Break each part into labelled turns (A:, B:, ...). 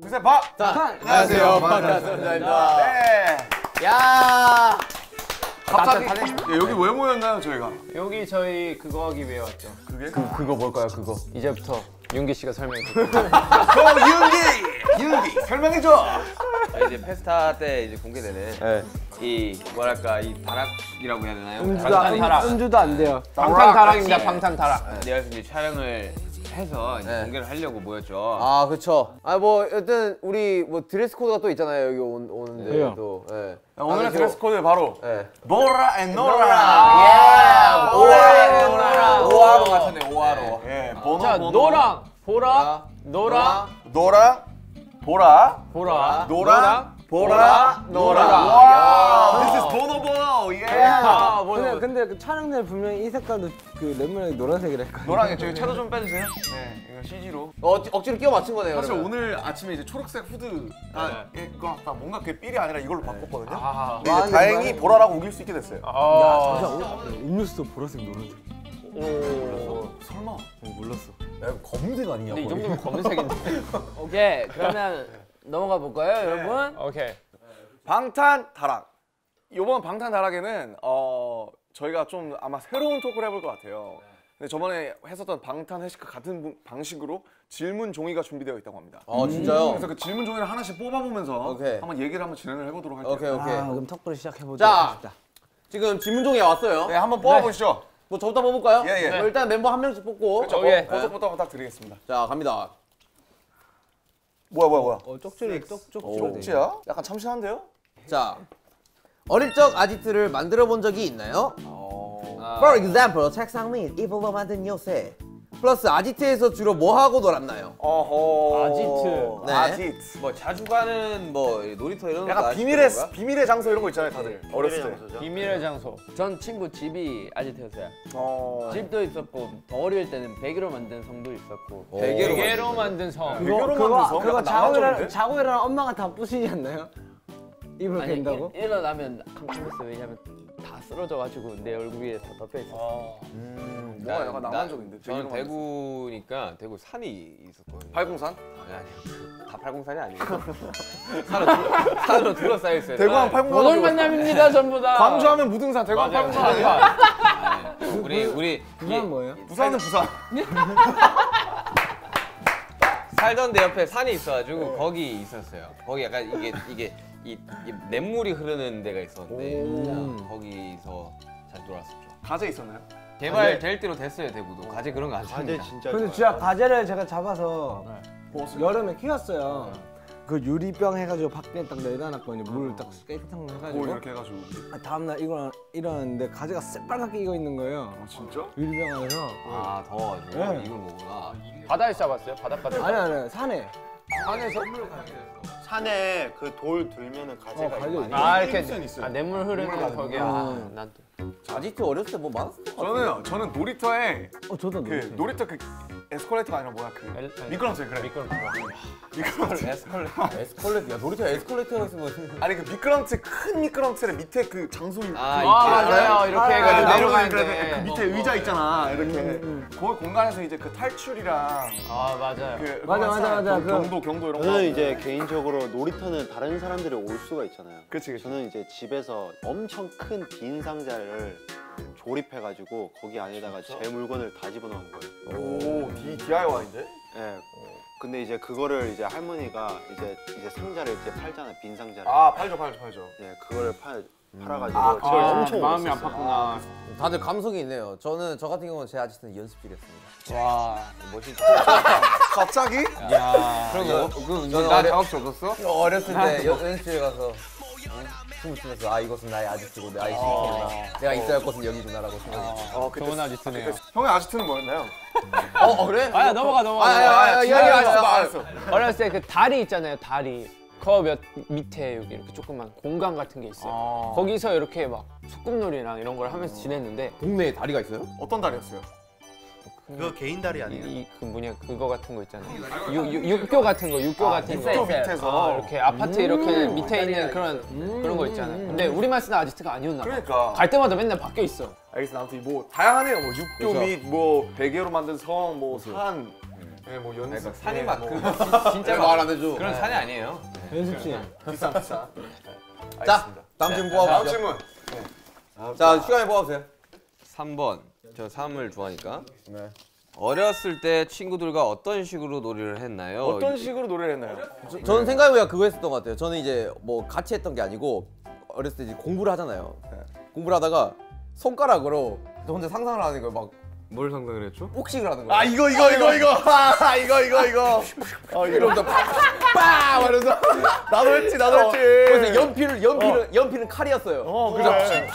A: 둘셋 봐!
B: 자, 안녕하세요. 방탄소년단입니다.
A: 네.
B: 야.
A: 갑자기 여기 왜 모였나요 저희가?
C: 여기 저희 그거 하기 위해 왔죠.
A: 그게?
B: 그거 뭘까요? 그거.
C: 이제부터 윤기 씨가 설명해 줄게요.
A: 윤기 설명해줘.
D: 이제 페스타 때 이제 공개되는
B: 네.
D: 이 뭐랄까 이 다락이라고 해야 되나요?
C: 음주도 안 돼요. 방탄다락입니다. 방탄다락.
D: 내가 이제 촬영을 해서 이제
B: 네.
D: 공개를 하려고 모였죠.
B: 아, 그렇죠. 아, 뭐 여튼 우리 뭐 드레스 코드가 또 있잖아요. 여기 오는데 또. 예.
A: 오늘의 드레스 코드 바로
B: 예.
A: 노라 앤 노라.
B: 예.
A: 오하로.
D: 오하로 같은데 오하로.
A: 예. 번호
C: 자,
A: 번호.
C: 노랑, 보라, 노랑,
A: 노라 보라
C: 보라,
A: 노라
C: 보라,
A: 노라.
C: 노라.
A: 와. This is 보노보. 예.
C: 아,
E: 근데 그 촬영 날 분명히 이 색깔도 그 랩모양이 노란색이라 했거든요.
A: 노랑이 저기 채도 좀 빼주세요. 네. 이거 CG로.
B: 억지로 끼워 맞춘 거네요.
A: 사실
B: 그러면.
A: 오늘 아침에 이제 초록색 후드 이거 아까 뭔가 그 삘이 아니라 이걸로 바꿨거든요.
C: 아,
A: 근데 이제 다행히 보라라고 우길 수 있게 됐어요.
E: 음료수도 보라색 노란색.
A: 설마.
E: 몰랐어.
B: 야, 검은색 아니냐?
C: 근데 이 정도면 검은색인데.
F: 오케이, 그러면 넘어가 볼까요, 여러분?
C: 오케이.
A: 방탄 다락. 이번 방탄 다락에는 저희가 좀 아마 새로운 토크를 해볼 것 같아요. 근데 저번에 했었던 방탄 회식과 같은 방식으로 질문 종이가 준비되어 있다고 합니다.
B: 진짜요?
A: 그래서 그 질문 종이를 하나씩 뽑아보면서
B: 오케이.
A: 한번 얘기를 한번 진행을 해보도록 할게요.
B: 오케이, 오케이.
E: 그럼 토크를 시작해보도록
B: 자,
E: 하겠습니다.
B: 지금 질문종이 왔어요.
A: 네, 한번 뽑아보시죠.
B: 뭐 저부터 뽑을까요?
A: 예, 예.
B: 뭐 일단 멤버 한 명씩 뽑고.
C: 오케이.
A: 버섯부터 부탁드리겠습니다.
B: 자, 갑니다.
A: 뭐야?
E: 쪽지를
A: 쪽지야? 약간 참신한데요?
B: 자, 어릴 적 아지트를 만들어 본 적이 있나요? For example, 책상 및 이불로 만든 요새. 플러스 아지트에서 주로 뭐 하고 놀았나요?
A: 어허.
C: 아지트.
B: 네.
A: 아지트.
D: 뭐 자주 가는 뭐 놀이터 이런 거
A: 약간 비밀의 장소 이런 거 있잖아요, 다들. 어렸을 때.
C: 비밀의 장소.
F: 전 친구 집이 아지트였어요.
A: 어.
F: 집도 있었고, 더 어릴 때는 베개로 만든 성도 있었고.
C: 베개로 만든 성.
A: 베개로 만든 성?
E: 그거
A: 약간 낭만적인데?
E: 자고 일어나 엄마가 다 부시지 않나요? 입을
F: 아니,
E: 깬다고?
F: 일어나면 캄캄했어. 왜냐면 다 쓰러져가지고 내 얼굴 위에 다 덮여 있었어.
A: 뭐가 약간 낭만적인데.
D: 저는
A: 베개로
D: 대구니까 대구 산이 있었거든요.
A: 팔공산?
D: 아니 다 팔공산이 아니고 산으로 둘러싸여 있어요.
A: 대구하면 팔공산.
F: 오늘 만남입니다, 전부 다.
A: 광주하면 무등산, 대구하면 팔공산 아니야?
D: 우리
E: 부산 뭐예요?
A: 부산은 부산.
D: 살던 데 옆에 산이 있어가지고 거기 있었어요. 거기 약간 이게 이 냇물이 흐르는 데가 있었는데 거기서 자주 놀았었죠.
A: 가재 있었나요?
D: 개발될 대로 됐어요. 대구도 가재 그런 거 안 씁니다.
E: 근데 진짜 가재를 제가 잡아서
A: 먹었어요?
E: 여름에 키웠어요. 그 유리병 해가지고 밖에 딱 내려놨거든요. 물 딱 깨끗한 거
A: 오,
E: 해가지고.
A: 이렇게 해가지고.
E: 다음날 이러는데 가재가 새빨갛게 익어 있는 거예요.
A: 진짜?
E: 유리병 안에서.
D: 아 더워가지고
E: 네.
D: 이걸 먹구나.
C: 바다에 잡았어요? 바닷가에.
E: 아니 산에.
G: 산에 그 돌 들면은 가재가
E: 갈려
G: 많이
C: 아, 이렇게.
A: 있어요.
C: 아, 냇물 흐르는 거기. 아, 난 또.
B: 아지트 어렸을 때 뭐 많았을 것 같아요.
A: 저는 놀이터에
E: 저도
A: 그 놀이터 그 에스컬레이터가 아니라 뭐야 그 미끄럼틀 그래. 미끄럼틀.
B: 에스컬레이터. 야, 놀이터 에스컬레이터가 있으면.
A: 아니 그 미끄럼틀 큰 미끄럼틀에 밑에 그 장소이.
D: 아,
C: 맞아요. 이렇게 해가지고
A: 그
C: 내려가는데.
A: 밑에 의자 있잖아 이렇게. 그 공간에서 이제 그 탈출이랑
C: 아, 맞아요.
A: 그
E: 맞아.
A: 경도 이런 거.
G: 저는 이제 개인적으로 놀이터는 다른 사람들이 올 수가 있잖아요.
A: 그치.
G: 저는 이제 집에서 엄청 큰 빈 상자를 조립해가지고 거기 안에다가 제 물건을 다 집어넣은 거예요.
A: 오, DIY인데?
G: 예. 근데 이제 그거를 이제 할머니가 이제 상자를 이제 팔잖아요. 빈 상자를.
A: 아 팔죠.
G: 예, 그거를 팔아가지고 제가 엄청
C: 마음이
G: 울었었어요.
C: 아팠구나.
B: 다들 감성이 있네요. 저 같은 경우는 제 아지트는 연습실이었습니다.
D: 와 멋있다.
A: 갑자기?
D: 그럼 나 작업실 없었어?
B: 어렸을 때 연습실에 가서 춤을 추면서 이것은 나의 아지트고 나의 시기구나. 내가 있어야 할 곳은 여기구나라고 생각했죠.
C: 좋은 아지트네요.
A: 형의 아지트는 뭐였나요?
B: 그래?
C: 아야, 넘어가.
B: 이야기하셨어.
F: 어렸을 때 그 다리 있잖아요, 다리. 그 밑에 여기 이렇게 조그만 공간 같은 게 있어요. 거기서 이렇게 막 소꿉놀이랑 이런 걸 하면서 지냈는데
B: 동네에 다리가 있어요?
A: 어떤 달이었어요?
G: 그거 개인 다리 아니에요?
F: 그 뭐냐 그거 같은 거 있잖아요. 육교 같은 거, 육교 같은 거.
A: 육교 밑에서.
F: 이렇게 아파트 이렇게 밑에 있는 그런 거 있잖아요. 근데 우리만 쓰는 아지트가 아니었나 봐.
A: 그러니까.
F: 갈 때마다 맨날 바뀌어 있어.
A: 알겠습니다. 아무튼 뭐 다양하네요. 뭐 육교 및 뭐 베개로 만든 성, 뭐 산, 네, 뭐 연습.
D: 그러니까 산이 막 진짜
B: 말 안 해줘.
D: 그런 산이 아니에요.
E: 연습실.
A: 비싸.
B: 자,
A: 알겠습니다.
B: 다음 질문
A: 다음
B: 뽑아보시죠.
A: 질문.
B: 자, 시간에 뽑아보세요.
D: 3번. 저 3을 좋아하니까.
A: 네.
D: 어렸을 때 친구들과 어떤 식으로 놀이를 했나요?
A: 어떤 식으로 노래를 했나요?
B: 저는 생각해보니까 그거 했었던 것 같아요. 저는 이제 뭐 같이 했던 게 아니고 어렸을 때 이제 공부를 하잖아요. 공부를 하다가 손가락으로 저 혼자 상상을 하는 거예요. 막
D: 뭘 상상을 했죠?
B: 복식을 하는 거예요.
A: 아 이거. 아 이거.
B: 이러면서 빡! 이러면서
A: 나도 했지.
B: 그래서 연필은 칼이었어요.
A: 그래.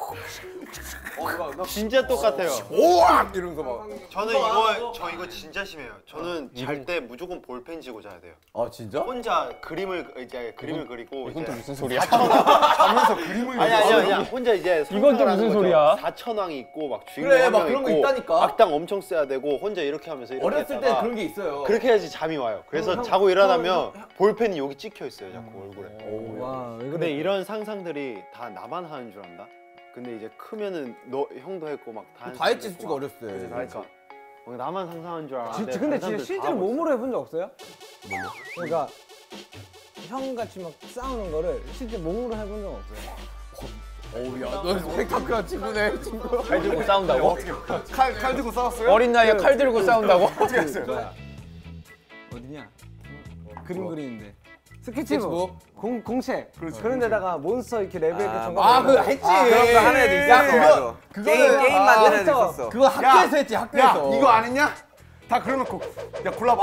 G: 진짜 똑같아요.
B: 오악! 이러면서 막.
G: 저는 저 이거 진짜 심해요. 저는 잘 때 무조건 볼펜 쥐고 자야 돼요.
B: 아 진짜?
G: 혼자 그림을 그리고
F: 이건 또
G: 이제
F: 무슨 소리야?
A: 자면서 그림을
G: 아니야 혼자 이제
F: 이건 또 무슨 소리야?
G: 사천왕이 있고 막 주인공
B: 그래,
G: 한
B: 막
G: 명
B: 그런 거
G: 있고
B: 있다니까.
G: 악당 엄청 써야 되고 혼자 이렇게 하면서 이렇게
B: 어렸을 때
G: 했다가
B: 그런 게 있어요.
G: 그렇게 해야지 잠이 와요. 그래서 자고 일어나면 볼펜이 여기 찍혀 있어요, 자꾸 얼굴에.
E: 와, 왜
G: 근데
E: 그래?
G: 이런 상상들이 다 나만 하는 줄 안다. 근데 이제 크면은 너 형도 했고 막
B: 다 했지 솔직히 어렸을 때.
G: 그러니까 나만 상상하는 줄 알았는데
E: 근데
G: 다른
E: 진짜
G: 사람들
E: 실제로
G: 다 하고 있어.
E: 몸으로 해본 적 없어요? 그러니까 형같이 막 싸우는 거를 실제 몸으로 해본 적 없어요.
B: 어우 야, 너 스펙타클한 친구네 친구.
F: 칼 들고 싸운다고?
A: 칼 들고 싸웠어요?
F: 어린 나이에 칼 들고 싸운다고?
A: 어떻게 했어요?
E: 어디냐? 그림 그리는데. 스케치북,
B: 스케치북?
E: 공책. 그런 데다가 몬스터 이렇게 레벨 이렇게 점검.
B: 아 그거 했지.
D: 그런 거 하는 애도 있었어.
B: 야,
D: 게임 만드는 애도
E: 몬스터.
D: 있었어.
B: 그거 학교에서 했지 학교에서.
A: 이거 안 했냐? 다 그려놓고 야 골라봐.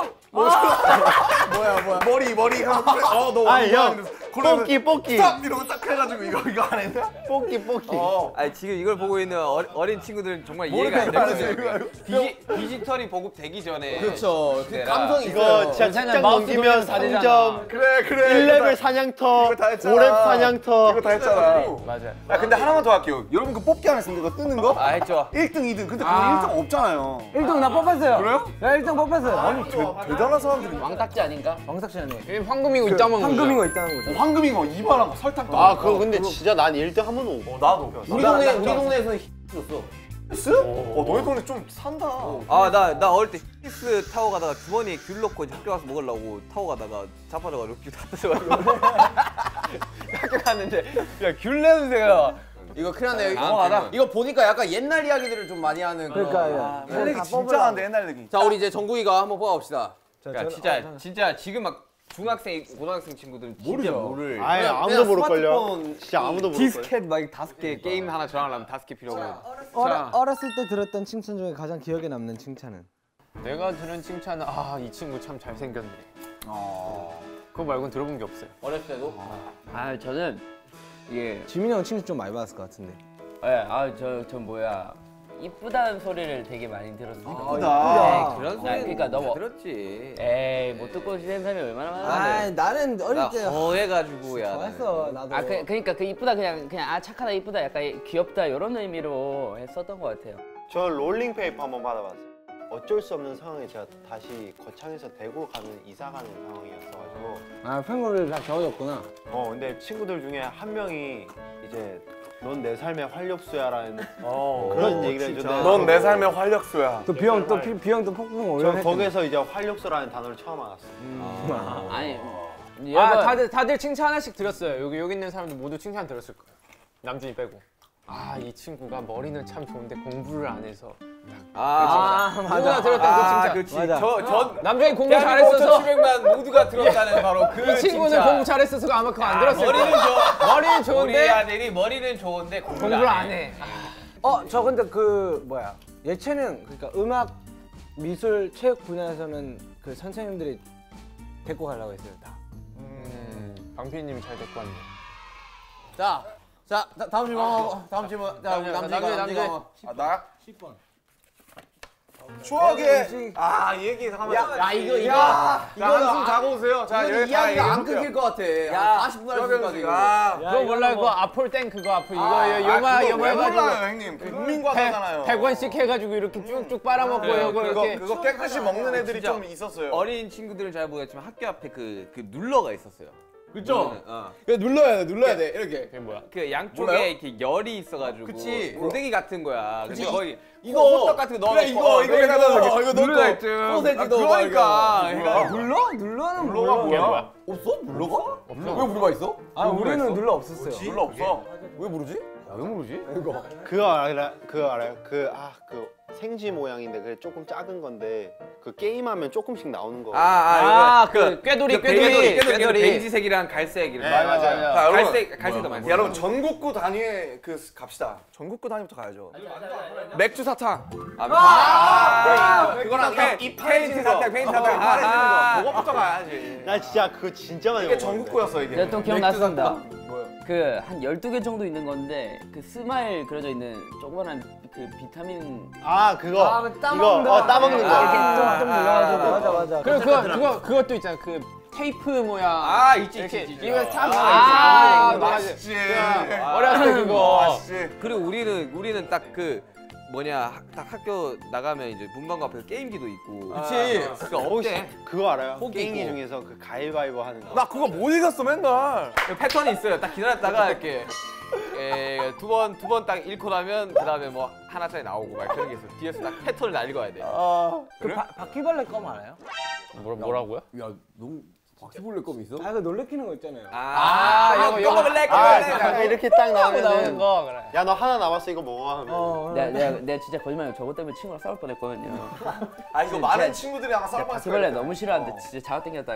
A: 뭐야 머리 너
G: 아니,
A: 이거
G: 형,
A: 하는데 골라면
G: 뽑기
A: 스탑 이러고 딱 해가지고 이거 안 했냐?
G: 뽑기
D: 아니 지금 이걸 보고 있는 어린 친구들은 정말 이해가 안 되거든요. 디지털이 보급되기 전에.
B: 그렇죠. 그
D: 그때라.
B: 감성이
G: 이거
B: 있어요.
G: 진짜
F: 괜찮아요.
G: 직장
F: 마우스
G: 넘기면
F: 돌리면 다 되잖아.
G: 3점
A: 그래
G: 1레벨 사냥터
A: 이거 다 했잖아.
G: 5렙 사냥터
A: 이거 다 했잖아.
F: 맞아.
A: 야 근데 하나만 더 할게요. 여러분 그 뽑기 안 했습니까? 이거 뜨는 거?
D: 아 했죠.
A: 1등 2등. 근데 그거 1등 없잖아요.
E: 1등 나 뽑았어요.
A: 그래요?
E: 나 1등 뽑았어요.
A: 아니 대단한 사람들이
F: 왕딱지 아닌가?
E: 왕탁시 아니에요.
F: 이게 황금이고 있다만
E: 황금인 거 있다는 거죠.
A: 황금이고 이만한 거 설탕.
G: 아 그거 근데 진짜 난 1등 한 번도 못
A: 나도.
B: 우리 동네에서는 줬어.
A: 스? 너희 동네 좀 산다.
D: 나 어릴 때 히스 타고 가다가 주머니에 귤 넣고 이제 학교 가서 먹으려고 타고 가다가 자빠져가지고 귤 다 뜯어가지고 학교 갔는데 야귤 냄새가
B: 이거 큰일 났네.
D: 넘어가다.
B: 이거 보니까 약간 옛날 이야기들을 좀 많이 하는 그런.
E: 그러니까
A: 옛날 얘기 진짜 한데 옛날 얘기.
B: 자 우리 이제 정국이가 한번 뽑아봅시다.
D: 그러니까 진짜 지금 막 중학생 고등학생 친구들은 진짜 모를
G: 아예
B: 그냥
G: 아무도 모를걸요
B: 스마트폰
G: 진짜 아무도 모를걸요
D: 디스켓 막 5개 게임 하나 저장하려면 5개 필요하고
E: 어렸을 때 들었던 칭찬 중에 가장 기억에 남는 칭찬은?
F: 내가 들은 칭찬은 이 친구 참 잘생겼네. 그거 말고는 들어본 게 없어요.
B: 어렸을 때도.
H: 저는 이게
E: 지민이 형 칭찬 좀 많이 받았을 것 같은데.
H: 저 뭐야 이쁘다는 소리를 되게 많이 들었어요.
A: 이쁘다.
D: 그런 소리
H: 그러니까 너무
D: 들었지.
H: 에이 못 듣고 지낸 사람이 얼마나 많은데.
E: 나는
D: 나
E: 어릴 때
D: 허해가지고 야.
E: 좋아했어 나도.
H: 그러니까 그 이쁘다 그냥 착하다 이쁘다 약간 귀엽다 이런 의미로 했었던 것 같아요.
G: 저 롤링페이퍼 한번 받아봤어요. 어쩔 수 없는 상황에 제가 다시 거창에서 대구로 가는 이사 가는 상황이었어가지고
E: 팬거를 다 적어줬구나.
G: 근데 친구들 중에 한 명이 이제 넌 내 삶의 활력소야라는
A: 그런
G: 그런 얘기를 해줬는데
A: 넌 내 삶의 활력소야.
E: 또 비형 또 비형 또 폭풍
G: 저
E: 올려.
G: 거기서 이제 활력소라는 단어를 처음 알았어요.
H: 아니
F: 다들 칭찬 하나씩 들었어요. 여기 있는 사람들 모두 칭찬 들었을 거예요. 남준이 빼고. 이 친구가 머리는 참 좋은데 공부를 안 해서. 누구나 들었던 그 칭찬.
E: 맞아.
D: 저
F: 남준이 공부 잘했어서
D: 5,700만 모두가 들었다는 바로 그
F: 이 친구는
D: 칭찬.
F: 공부 잘했어서가 아마 그거 안 들었을 거예요. 머리는
D: 우리
F: 좋은데
D: 아들이 머리는 좋은데
F: 공부를 안 해.
E: 저 근데 그 뭐야 예체능 그러니까 음악 미술 체육 분야에서는 그 선생님들이 데리고 가려고 했어요 다.
F: 방피디님이 잘 데리고 왔네.
B: 자 다음 질문. 다음 질문. 자 우리 남준이가.
A: 나야? 10번. 추억의 이 얘기 잠깐만.
B: 야 이거
A: 한숨 자고 오세요. 자
B: 이거
A: 여기 다
B: 이야기가 안
A: 얘기해볼게요.
B: 끊길 것 같아. 40분 할 수까지 이거.
F: 그거 몰라요. 그거 앞홀 땡 그거 앞으로 이거 요마
A: 그거 왜
F: 해가지고
A: 몰라요 형님? 국민과자잖아요.
F: 100원씩 해가지고 이렇게 쭉쭉 빨아먹고 이거 이렇게.
A: 그거 깨끗이 먹는 애들이 좀 있었어요.
D: 어린 친구들은 잘 모르겠지만 학교 앞에 그 눌러가 있었어요.
B: 그쵸?
D: 어.
B: 눌러야 돼 이렇게.
F: 이게 뭐야?
D: 그 양쪽에
B: 몰라요?
D: 이렇게 열이 있어가지고
B: 그치.
D: 고데기 같은 거야.
B: 그치.
D: 근데 거기
B: 이거
D: 호떡 같은 거 넣어.
B: 그래 이거 이거
D: 눌러야
B: 넣고
D: 좀.
B: 소세지도
D: 그러니까.
E: 눌러는
A: 물러가
F: 이게
A: 뭐야?
F: 뭐야?
B: 없어? 물러가? 왜 물어가 있어?
E: 아 우리는 눌러 없었어요.
A: 물러 없어.
B: 왜 모르지? 왜 모르지? 이거.
G: 그거 알아요? 그 생쥐 모양인데 그게 조금 작은 건데 그 게임하면 조금씩 나오는 거.
F: 그 꾀돌이
D: 꾀돌이 베이지색이랑 갈색 이렇게.
A: 맞아요. 자, 여러분.
D: 갈색도 많이.
A: 여러분 전국구 단위에 그 갑시다. 전국구 단위부터 가야죠. 맥주 사탕.
D: 그거랑 페인트 사탕, 페인트
A: 사탕.
D: 사탕.
A: 그거부터 가야지.
G: 나 진짜 그거 진짜 많이
A: 이게
G: 먹었는데.
A: 전국구였어 이게.
H: 내가 또 기억났습니다. 그 한 12개 정도 있는 건데 그 스마일 그려져 있는 조그만한 그 비타민
G: 그거
E: 따먹는
G: 이거 따먹는 거.
H: 이렇게 좀 눌러가지고
E: 맞아.
F: 그리고 그것도 있잖아. 그 테이프 모양.
D: 있지.
F: 이거 탁
A: 맛있지.
F: 어렸을 때 그거.
A: 맛있지.
D: 그리고 우리는 딱 그 딱 학교 나가면 이제 문방구 앞에서 게임기도 있고.
B: 그치.
D: 그거 없대.
G: 그거 알아요?
D: 호기
G: 게임기
D: 있고.
G: 중에서 그 가위바위보 하는 거.
A: 나 그거 못 이겼어 맨날.
D: 그 패턴이 있어요. 딱 기다렸다가 이렇게 두 번 딱 잃고 나면 그다음에 뭐 하나짜리 나오고 막 그런 게 있어. 뒤에서 딱 패턴을 다 읽어야 돼.
E: 그 바퀴벌레 껌 알아요?
F: 뭐라고요?
B: 야, 너무 바퀴벌레 껌이 있어?
E: 그 놀래키는 거 있잖아요.
D: 이거 볼래?
G: 이렇게 딱
F: 나오는
G: 나오면은
F: 거 그래.
G: 야 너 하나 남았어 이거 먹어 하면.
H: 내가 진짜 거짓말 저것 때문에 친구랑 싸울 뻔했거든요.
A: 이거 많은 친구들이 아마 싸울 뻔했을
H: 바퀴벌레
A: 거야.
H: 너무 싫어하는데 진짜 자극 땡겼다.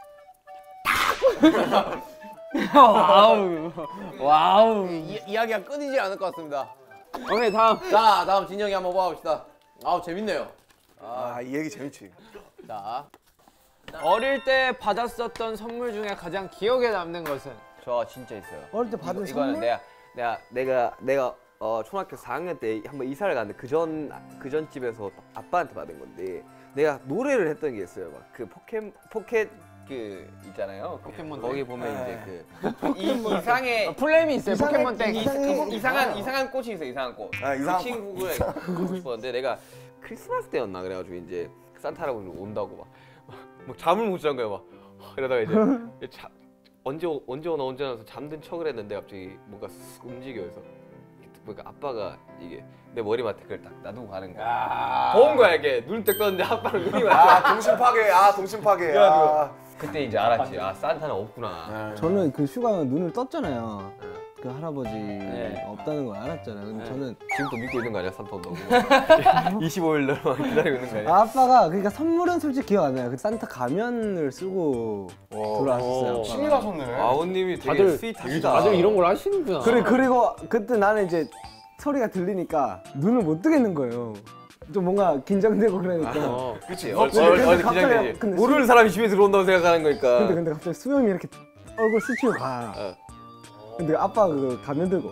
H: 와우.
B: 이야기가 끊이지 않을 것 같습니다.
F: 오케이 다음.
B: 자, 다음 진영이 한번 뽑아봅시다. 재밌네요.
A: 이 얘기 재밌지.
B: 자,
F: 어릴 때 받았었던 선물 중에 가장 기억에 남는 것은?
D: 저 진짜 있어요.
E: 어릴 때 받은
D: 이거는
E: 선물?
D: 내가 초등학교 4학년 때 한번 이사를 갔는데 그전 집에서 아빠한테 받은 건데 내가 노래를 했던 게 있어요. 막 그 포켓 그 있잖아요.
F: 포켓몬
D: 거기 보면 이제 그 이상의
F: 플레임이 있어요. 포켓몬 땡.
D: 이상한 꽃이 있어요. 이상한 꽃.
A: 이상한
D: 그 친구를 갖고 싶었는데 내가 크리스마스 때였나 그래가지고 이제 산타 할아버지 온다고 막 잠을 못 잔 거야 막 이러다가 이제 언제 오나 해서 잠든 척을 했는데 갑자기 뭔가 쓱 움직여서 그러니까 아빠가 이게 내 머리맡에 그걸 딱 놔두고 가는 거야. 더운 거야 이게. 눈 딱 떴는데 아빠랑 눈이 맞아.
A: 동심 파괴. 동심 파괴.
D: 그때 이제 알았지. 산타는 없구나.
E: 저는 그 슈가가 눈을 떴잖아요. 그 할아버지
H: 네.
E: 없다는 걸 알았잖아요. 근데 저는
D: 지금도 믿고 있는 거 아니야? 산타 온다고. 25일날 기다리고 있는 거 아니야?
E: 아빠가 그러니까 선물은 솔직히 기억 안 나요. 그 산타 가면을 쓰고 돌아왔었어요.
A: 신이 나셨네.
D: 아버님이 되게
F: 다들
D: 스윗하시다.
F: 다들 이런 걸 하시는구나.
E: 그리고 그때 나는 이제 소리가 들리니까 눈을 못 뜨겠는 거예요. 좀 뭔가 긴장되고 그러니까.
A: 그치.
E: 근데
D: 긴장되지.
E: 갑자기- 근데
D: 모르는 사람이 집에 들어온다고 생각하는 거니까.
E: 근데 갑자기 수염이 이렇게 얼굴 스치고 가. 근데 아빠가 그 가면 들고.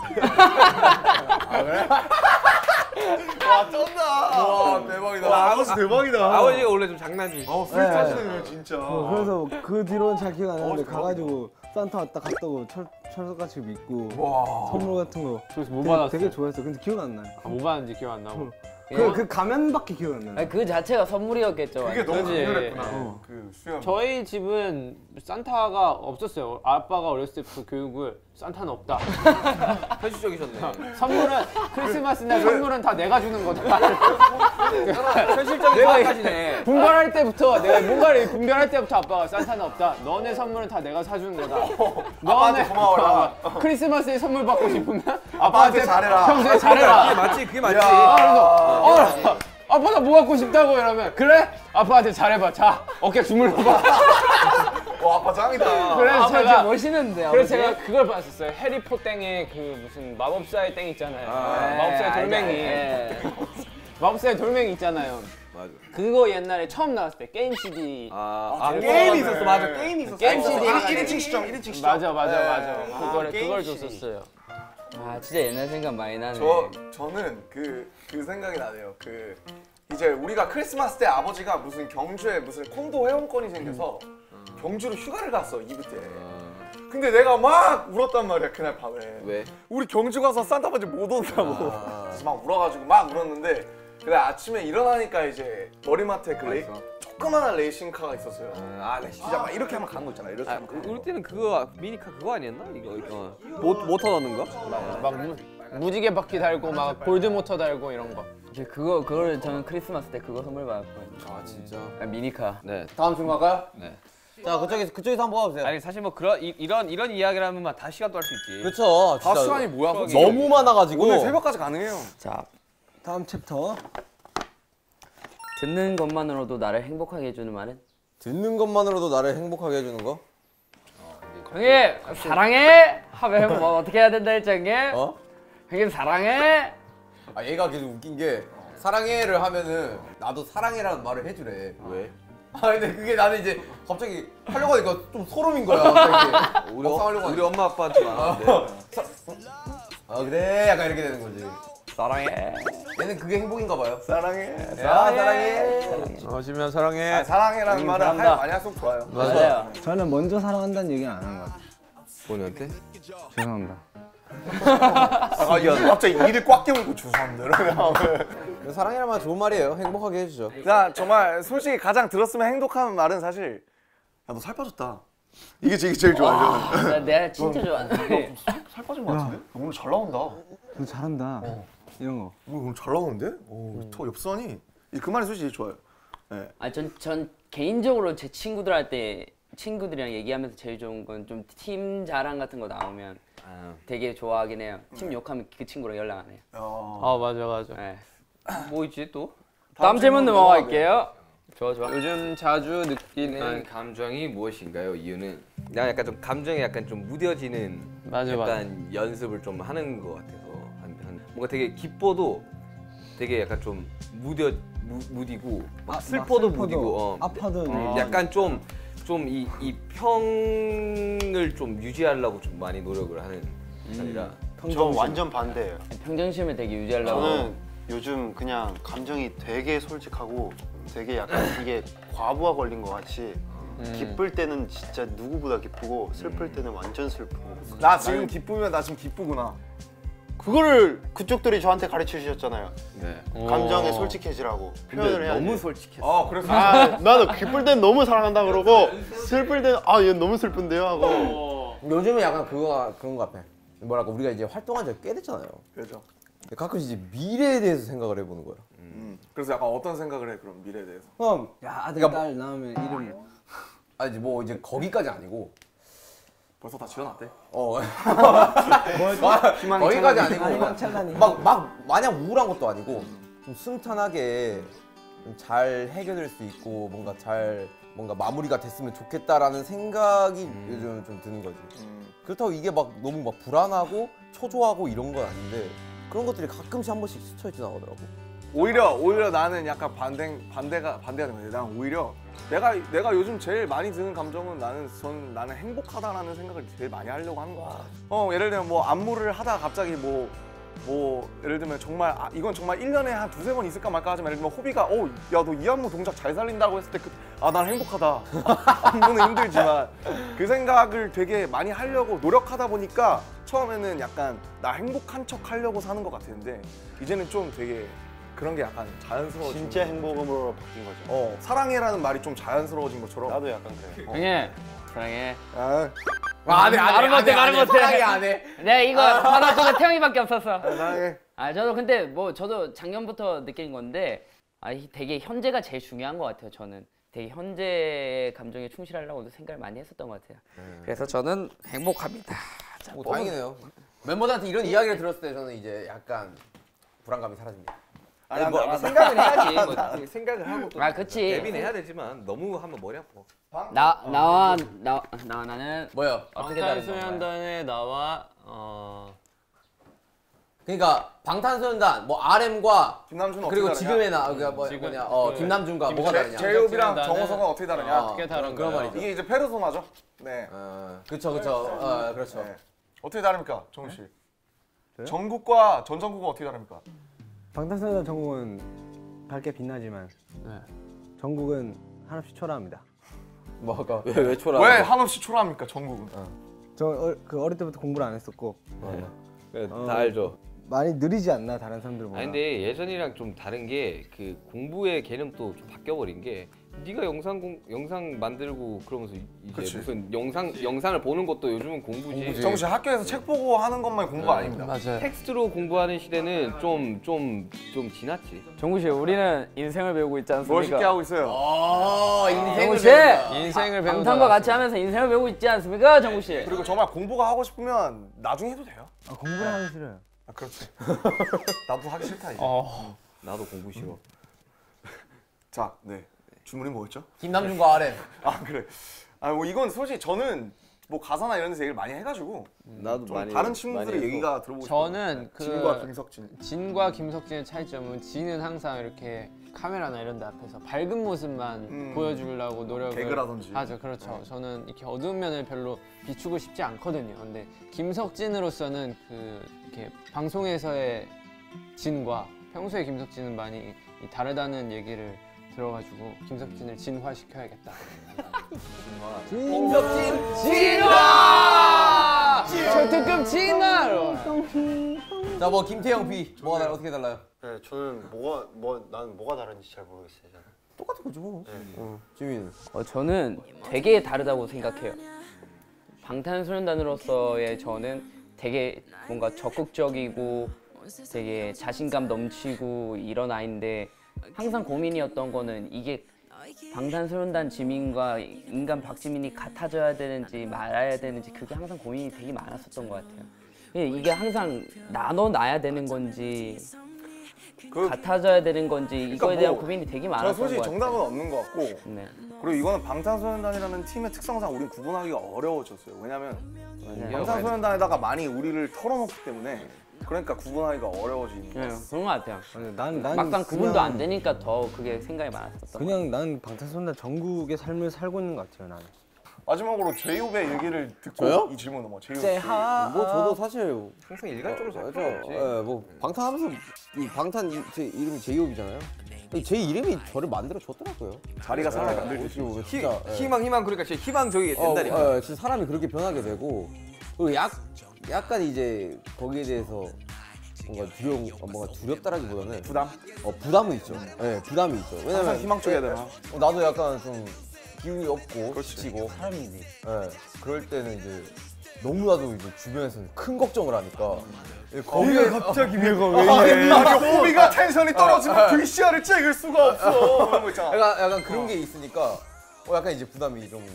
A: 와 쩐다. 와 대박이다. 아버지 대박이다.
D: 아버지가 원래 좀 장난 좀.
A: 스윗하시네 진짜.
E: 그래서 그 뒤로는 잘 기억 안 나는데
A: 대박이다.
E: 가가지고 산타 왔다 갔다고 철석같이 믿고
A: 와.
E: 선물 같은 거
F: 그래서 뭐 받았어?
E: 되게 좋아했어. 근데 기억 안 나요.
F: 뭐 받았는지 기억 안 나고.
E: 그 가면밖에 기억 안 나요.
H: 아니, 그 자체가 선물이었겠죠.
A: 그게 너무
F: 그지.
A: 강렬했구나. 그 수염.
F: 저희 집은 산타가 없었어요. 아빠가 어렸을 때부터 교육을 산타는 없다.
D: 현실적이셨네.
F: 선물은 크리스마스 날 선물은 다 내가 주는 거다.
D: 현실적인 생각하시네.
F: 분별할 때부터 내가 뭔가를 분별할 때부터 아빠가 산타는 없다. 너네 선물은 다 내가 사주는 거다.
A: 아빠한테 고마워라.
F: 크리스마스에 선물 받고 싶으면
A: 아빠한테 잘해라.
F: 평소에 잘해라.
D: 그게 맞지.
F: 그래서 아빠 나 뭐 갖고 싶다고 이러면 그래? 아빠한테 잘해봐. 자 어깨 주물러봐.
A: 와 아빠 짱이다.
F: 그래서
H: 아버지
F: 제가
H: 멋있는데.
F: 그래서
H: 아버지?
F: 제가 그걸 봤었어요. 해리포 땡의 그 무슨 마법사의 땡 있잖아요. 마법사의 돌멩이. 마법사의 돌멩이 있잖아요.
D: 맞아.
F: 그거 옛날에 처음 나왔을 때 게임 CD.
A: 게임이 있었어. 맞아. 게임이 있었어.
F: 게임 CD.
A: 1인칭 시점. 1인칭 시점.
F: 맞아. 그걸
A: 게임 CD.
F: 줬었어요.
H: 진짜 옛날 생각 많이 나네.
A: 저는 그 생각이 나네요. 이제 우리가 크리스마스 때 아버지가 무슨 경주에 무슨 콘도 회원권이 생겨서 경주로 휴가를 갔어 이브 때. 근데 내가 막 울었단 말이야 그날 밤에.
D: 왜?
A: 우리 경주 가서 산타 아버지 못 온다고. 그래서 막 울어가지고 막 울었는데 그날 아침에 일어나니까 이제 머리맡에 그 조그만한 레이싱카가 있었어요. 진짜 막 이렇게 하면 가는 거 있잖아. 이렇게 하면 가는
D: 우리
A: 거.
D: 때는 그거 미니카 그거 아니었나? 이거 모터 넣는 거?
F: 막 무지개 바퀴 달고 막 골드 모터 달고 이런 거.
H: 그걸 저는 크리스마스 때 그거 선물 받았거든요.
B: 아 진짜.
H: 미니카.
D: 네.
B: 다음 질문 할까요?
D: 네.
B: 자 그쪽에서 한번 봐주세요.
D: 아니 사실 뭐 그런 이런 이야기를 하면 막 다 시간도 할 수 있지.
B: 그렇죠.
A: 다 시간이 뭐야? 솔직히.
B: 너무 많아가지고.
A: 오늘 새벽까지 가능해요.
H: 자,
E: 다음 챕터.
H: 듣는 것만으로도 나를 행복하게 해주는 말은?
B: 듣는 것만으로도 나를 행복하게 해주는 거?
H: 형님 사랑해 하면 뭐 어떻게 해야 된다 했지 형님?
B: 어?
H: 형님 사랑해.
B: 아 얘가 계속 웃긴 게 사랑해를 하면은 나도 사랑해라는 말을 해주래.
D: 왜?
B: 아 근데 그게 나는 이제 갑자기 하려고 하니까 좀 소름인 거야. 갑자기.
D: 우리 엄마 아빠한테 말하는데.
B: 아 그래 약간 이렇게 되는 거지.
H: 사랑해.
B: 얘는 그게 행복인가 봐요.
A: 사랑해.
B: 야 사랑해.
D: 지면 사랑해.
A: 사랑해라는 말을
H: 사랑한다.
A: 많이 할수록 좋아요.
H: 맞아요.
E: 저는 먼저 사랑한다는 얘기는 안 한 것 같아요.
D: 본인한테?
E: 죄송합니다.
A: 갑자기 이를 꽉 깨물고 죄송합니다.
B: 사랑이란 말 좋은 말이에요. 행복하게 해주죠.
A: 나 정말 솔직히 가장 들었으면 행복한 말은 사실 야 너 살 빠졌다. 이게 제일 좋아요. 저는.
H: 내가 진짜 좋아하는데.
A: 살 빠진 거 같은데? 오늘 잘 나온다.
E: 너 잘한다. 이런 거.
A: 오늘 잘 나오는데? 더 엽선이. 그 말이 솔직히 좋아요. 네.
H: 전 개인적으로 제 친구들한테 친구들이랑 얘기하면서 제일 좋은 건 좀 팀 자랑 같은 거 나오면 되게 좋아하긴 해요. 팀 욕하면 그 친구랑 연락 안 해요.
F: 맞아.
H: 네.
D: 뭐 있지 또?
H: 다음 질문 넘어갈게요.
F: 좋아. 요즘 자주 느끼는
D: 감정이 무엇인가요? 이유는 나 약간 좀 감정이 약간 좀 무뎌지는
F: 맞아.
D: 연습을 좀 하는 것 같아서 뭔가 되게 기뻐도 되게 약간 좀 무디고 막 슬퍼도 무디고
E: 아파도
D: 약간 좀 이 평을 좀 유지하려고 좀 많이 노력을 하는 스타일이라.
G: 저 완전 반대예요.
H: 평정심을 되게 유지하려고.
G: 저는 요즘 그냥 감정이 되게 솔직하고 되게 약간 이게 과부하 걸린 것 같이 기쁠 때는 진짜 누구보다 기쁘고 슬플 때는 완전 슬프고.
A: 나 지금 기쁘면 나 지금 기쁘구나.
G: 그거를 그쪽들이 저한테 가르쳐 주셨잖아요.
D: 네.
G: 감정에 솔직해지라고 표현을 해야
D: 너무
G: 돼.
D: 솔직했어.
A: 그래서
G: 나도 기쁠 땐 너무 사랑한다 그러고 슬플 때는 얘 너무 슬픈데요 하고.
B: 요즘은 약간 그런 거 같아. 뭐랄까 우리가 이제 활동한 지가 꽤 됐잖아요.
A: 그렇죠.
B: 근데 가끔 이제 미래에 대해서 생각을 해보는 거야.
A: 그래서 약간 어떤 생각을 해 그럼 미래에 대해서?
B: 그럼
E: 야 아들
B: 그러니까
E: 딸 낳으면 이름
B: 아니 뭐 이제 거기까지 아니고
A: 벌써 다 지어놨대.
B: 거기까지 아니고
E: 희망찬란히.
B: 막 마냥 우울한 것도 아니고 좀 순탄하게 좀 잘 해결될 수 있고 뭔가 마무리가 됐으면 좋겠다라는 생각이 요즘 좀 드는 거지. 그렇다고 이게 막 너무 막 불안하고 초조하고 이런 건 아닌데 그런 것들이 가끔씩 한 번씩 스쳐 지나가더라고.
A: 오히려 나는 약간 반대가 되는 거지. 난 오히려 내가 요즘 제일 많이 드는 감정은 나는 행복하다라는 생각을 제일 많이 하려고 하는 거야. 예를 들면 뭐 안무를 하다가 갑자기 뭐 예를 들면 정말 이건 정말 1년에 한 두세 번 있을까 말까 하지만 예를 들면 호비가 야 너 이 안무 동작 잘 살린다고 했을 때 난 행복하다. 안무는 힘들지만 그 생각을 되게 많이 하려고 노력하다 보니까 처음에는 약간 나 행복한 척 하려고 사는 것 같았는데 이제는 좀 되게 그런 게 약간 자연스러워진
G: 진짜 행복음으로 바뀐 거죠.
A: 사랑해라는 말이 좀 자연스러워진 것처럼.
G: 나도 약간 그래.
H: 형님 사랑해.
B: 말을 못해. 사랑해 안 해.
H: 네 이거 받아주는 태영이밖에 없었어.
A: 사랑해.
H: 저도 근데 저도 작년부터 느낀 건데 되게 현재가 제일 중요한 것 같아요. 저는 되게 현재 감정에 충실하려고도 생각을 많이 했었던 것 같아요. 그래서 저는 행복합니다.
B: 다행이네요. 멤버들한테 이런 이야기를 들었을 때 저는 이제 약간 불안감이 사라집니다.
D: 생각을 해야지. 뭐, 생각을 하고 또
H: 그치.
D: 내빈 해야 되지만 너무 하면 머리 아파.
H: 나는
B: 뭐요? 어떻게 다른 건가요?
F: 방탄소년단의 나와
B: 그러니까 방탄소년단 뭐 RM과
A: 김남준은
B: 그리고
A: 어떻게
B: 지금의 김남준과 뭐가 다르냐?
A: 제이홉이랑
F: 김남준은
A: 정호성은 어떻게 다르냐?
F: 어떻게 다른
B: 그런
F: 거예요?
B: 말이죠.
A: 이게 이제 페르소나죠. 네.
B: 그렇죠.
A: 네. 어떻게 다릅니까, 정우 씨? 정국과 전정국은 어떻게 다릅니까?
E: 방탄소년단 정국은 밝게 빛나지만 정국은 한없이 초라합니다.
B: 뭐가?
D: 왜 초라?
A: 왜 한없이 초라합니까, 정국은?
E: 저 어릴 때부터 공부를 안 했었고
D: 다 알죠.
E: 많이 느리지 않나 다른 사람들보다.
D: 근데 예전이랑 좀 다른 게 그 공부의 개념도 좀 바뀌어버린 게 네가 영상 만들고 그러면서 이제
A: 그치.
D: 무슨 영상을 보는 것도 요즘은 공부지.
A: 정우 씨 학교에서 책 보고 하는 것만 공부가 아닙니다.
F: 맞아요.
D: 텍스트로 공부하는 시대는 좀 지났지.
H: 정구 씨, 우리는 인생을 배우고 있지 않습니까?
A: 멋있게 하고 있어요.
H: 정구 씨,
F: 인생을 배우는
H: 방탄과 같이 하면서 인생을 배우고 있지 않습니까, 정구 씨?
A: 그리고 정말 공부가 하고 싶으면 나중에 해도 돼요.
E: 공부를 하기 싫어요.
A: 아, 그렇지. 나도 하기 싫다 이제.
D: 나도 공부 싫어.
A: 자, 네. 주문이 뭐였죠?
C: 김남준과 RM.
A: 아 그래. 아 뭐 이건 솔직히 저는 뭐 가사나 이런 데서 얘기를 많이 해가지고
D: 나도
A: 좀
D: 많이
A: 다른 친구들의
D: 많이
A: 얘기가 들어보고 싶어요.
F: 저는 그
A: 진과 김석진.
F: 진과 김석진의 차이점은 진은 항상 이렇게 카메라나 이런 데 앞에서 밝은 모습만 보여주려고 노력을
A: 개그라든지.
F: 하죠. 그렇죠. 저는 이렇게 어두운 면을 별로 비추고 싶지 않거든요. 근데 김석진으로서는 그 이렇게 방송에서의 진과 평소의 김석진은 많이 다르다는 얘기를 들어가지고 김석진을 진화시켜야겠다.
C: 김석진
F: 진화! 초특급 진화!
C: 자, 뭐 김태형 B 뭐가 어떻게 달라요?
G: 네, 저는 나는 뭐가 다른지 잘 모르겠어요. 저는.
B: 똑같은 거지 뭐. 지민.
H: 저는 되게 다르다고 생각해요. 방탄소년단으로서의 저는 되게 뭔가 적극적이고 되게 자신감 넘치고 이런 아이인데 항상 고민이었던 거는 이게 방탄소년단 지민과 인간 박지민이 같아져야 되는지 말아야 되는지 그게 항상 고민이 되게 많았었던 것 같아요. 이게 항상 나눠놔야 되는 건지 같아져야 되는 건지 이거에 대한 고민이 되게
A: 저는
H: 많았던 것
A: 솔직히
H: 같아요.
A: 정답은 없는 것 같고
H: 네.
A: 그리고 이거는 방탄소년단이라는 팀의 특성상 우리는 구분하기가 어려워졌어요. 왜냐면 방탄소년단에다가 많이 우리를 털어놓기 때문에 그러니까 구분하기가 어려워지는 거예요.
H: 네, 그런 것 같아요.
E: 난
H: 막상 구분도 안 되니까 더 그게 생각이 많았었던 것
E: 그냥 난 방탄소년단 전국의 삶을 살고 있는 것 같아요. 나는.
A: 마지막으로 제이홉의 얘기를 듣고
B: 저요?
A: 이 질문 넘어. 제이홉.
B: 뭐 저도 사실
D: 항상 일관적으로 잘
B: 저, 뭐 방탄하면서 이 방탄 제 이름이 제이홉이잖아요. 제 이름이 저를 만들어 줬더라고요.
A: 자리가 사람을 만들듯이.
B: 진짜
D: 희망 그러니까 제 희망 저기 된다니까.
B: 진짜 사람이 그렇게 변하게 되고 그리고 약간 이제 거기에 대해서 뭔가 두렵다라기보다는 부담은 있죠. 네, 부담이 있죠.
A: 항상
B: 왜냐면
A: 희망 쪽이야 되나?
B: 나도 약간 좀 기운이 없고
A: 그렇지.
B: 지치고 사람이지. 네, 그럴 때는 이제 너무나도 이제 주변에서는 큰 걱정을 하니까 거기에 갑자기 얘가 왜 이래?
A: 아니 호비가 텐션이 떨어지면 VCR을 찍을 수가 없어. 그런 거 있잖아.
B: 약간 그런 게 있으니까 약간 이제 부담이 좀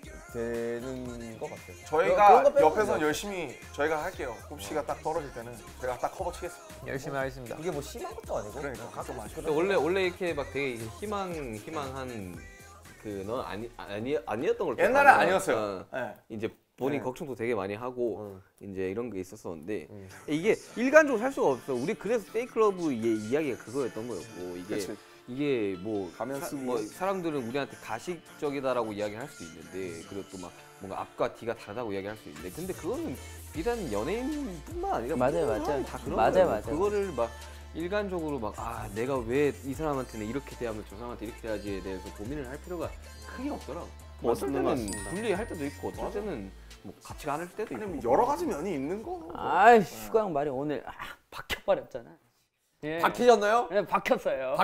B: 되는 것 같아요.
A: 저희가
B: 그런 거 빼고는
A: 옆에서
B: 뭐
A: 열심히 저희가 할게요. 호비씨가 딱 떨어질 때는 제가 딱 커버 치겠습니다.
F: 열심히 하겠습니다.
B: 그게 뭐 심한 것도 아니고
A: 그러니까 가끔 아쉽.
D: 근데 원래 이렇게 막 되게 이제 희망한 그 넌 아니었던 걸
A: 옛날에
D: 봤잖아.
A: 아니었어요. 네.
D: 이제 본인
A: 네.
D: 걱정도 되게 많이 하고 이제 이런 게 있었었는데 이게 일관적으로 살 수가 없어. 우리 그래서 페이크러브의 이야기가 그거였던 거였고
A: 그치.
D: 이게 뭐,
A: 가면 쓰고.
D: 뭐 사람들은 우리한테 가식적이다라고 이야기할 수 있는데 그리고 또 막 뭔가 앞과 뒤가 다르다고 이야기할 수 있는데 근데 그거는 비단 연예인뿐만 아니라
H: 맞아요,
D: 모든
H: 맞아요.
D: 사람이 다 그런
H: 맞아요,
D: 거예요.
H: 맞아요.
D: 그거를 막 일관적으로 막 내가 왜 이 사람한테는 이렇게 대하면 저 사람한테 이렇게 대하지에 대해서 고민을 할 필요가 크게 없더라고. 뭐 어떨 때는 분리할 때도 있고 어떨 때는 뭐 같이 안 할 때도 있고 뭐
A: 여러 가지 면이 있는 거.
H: 아이 휴가 형 말이 오늘 박혀버렸잖아.
F: 예.
B: 박히셨나요?
H: 네, 박혔어요.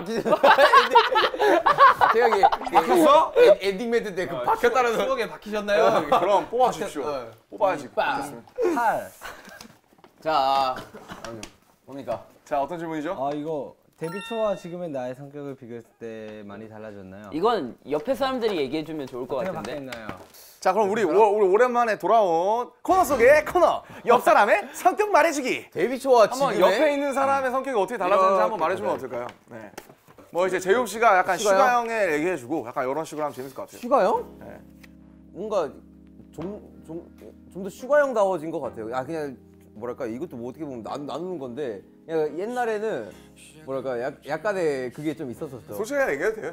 B: 태형이 박혔어? 엔딩 멘트 때 그 박혔다는
D: 추억에 박히셨나요?
A: 그럼 뽑아주십시오.
B: 네.
A: 뽑아야지. 됐습니다.
E: 8.
B: 자 뭡니까?
A: 자 어떤 질문이죠?
E: 아 이거 데뷔 초와 지금의 나의 성격을 비교했을 때 많이 달라졌나요?
H: 이건 옆에 사람들이 얘기해주면 좋을 것
E: 어떻게
H: 같은데.
E: 바뀌었나요?
A: 자 그럼 우리 오랜만에 돌아온 코너 속의 코너 옆 사람의 성격 말해주기.
B: 데뷔 초와
A: 한번
B: 지금의
A: 옆에 있는 사람의 성격이 어떻게 달라졌는지 한번 말해주면 어떨까요? 네. 뭐 이제 제이홉 씨가 약간
B: 슈가
A: 슈가 형의 얘기해주고 약간 이런 식으로 하면 재밌을 것 같아요.
B: 슈가형?
A: 네.
B: 뭔가 좀 더 슈가형다워진 것 같아요. 그냥 뭐랄까 이것도 뭐 어떻게 보면 나누는 건데 그냥 옛날에는 뭐랄까 약간의 그게 좀 있었었죠.
A: 솔직하게 얘기해도 돼요.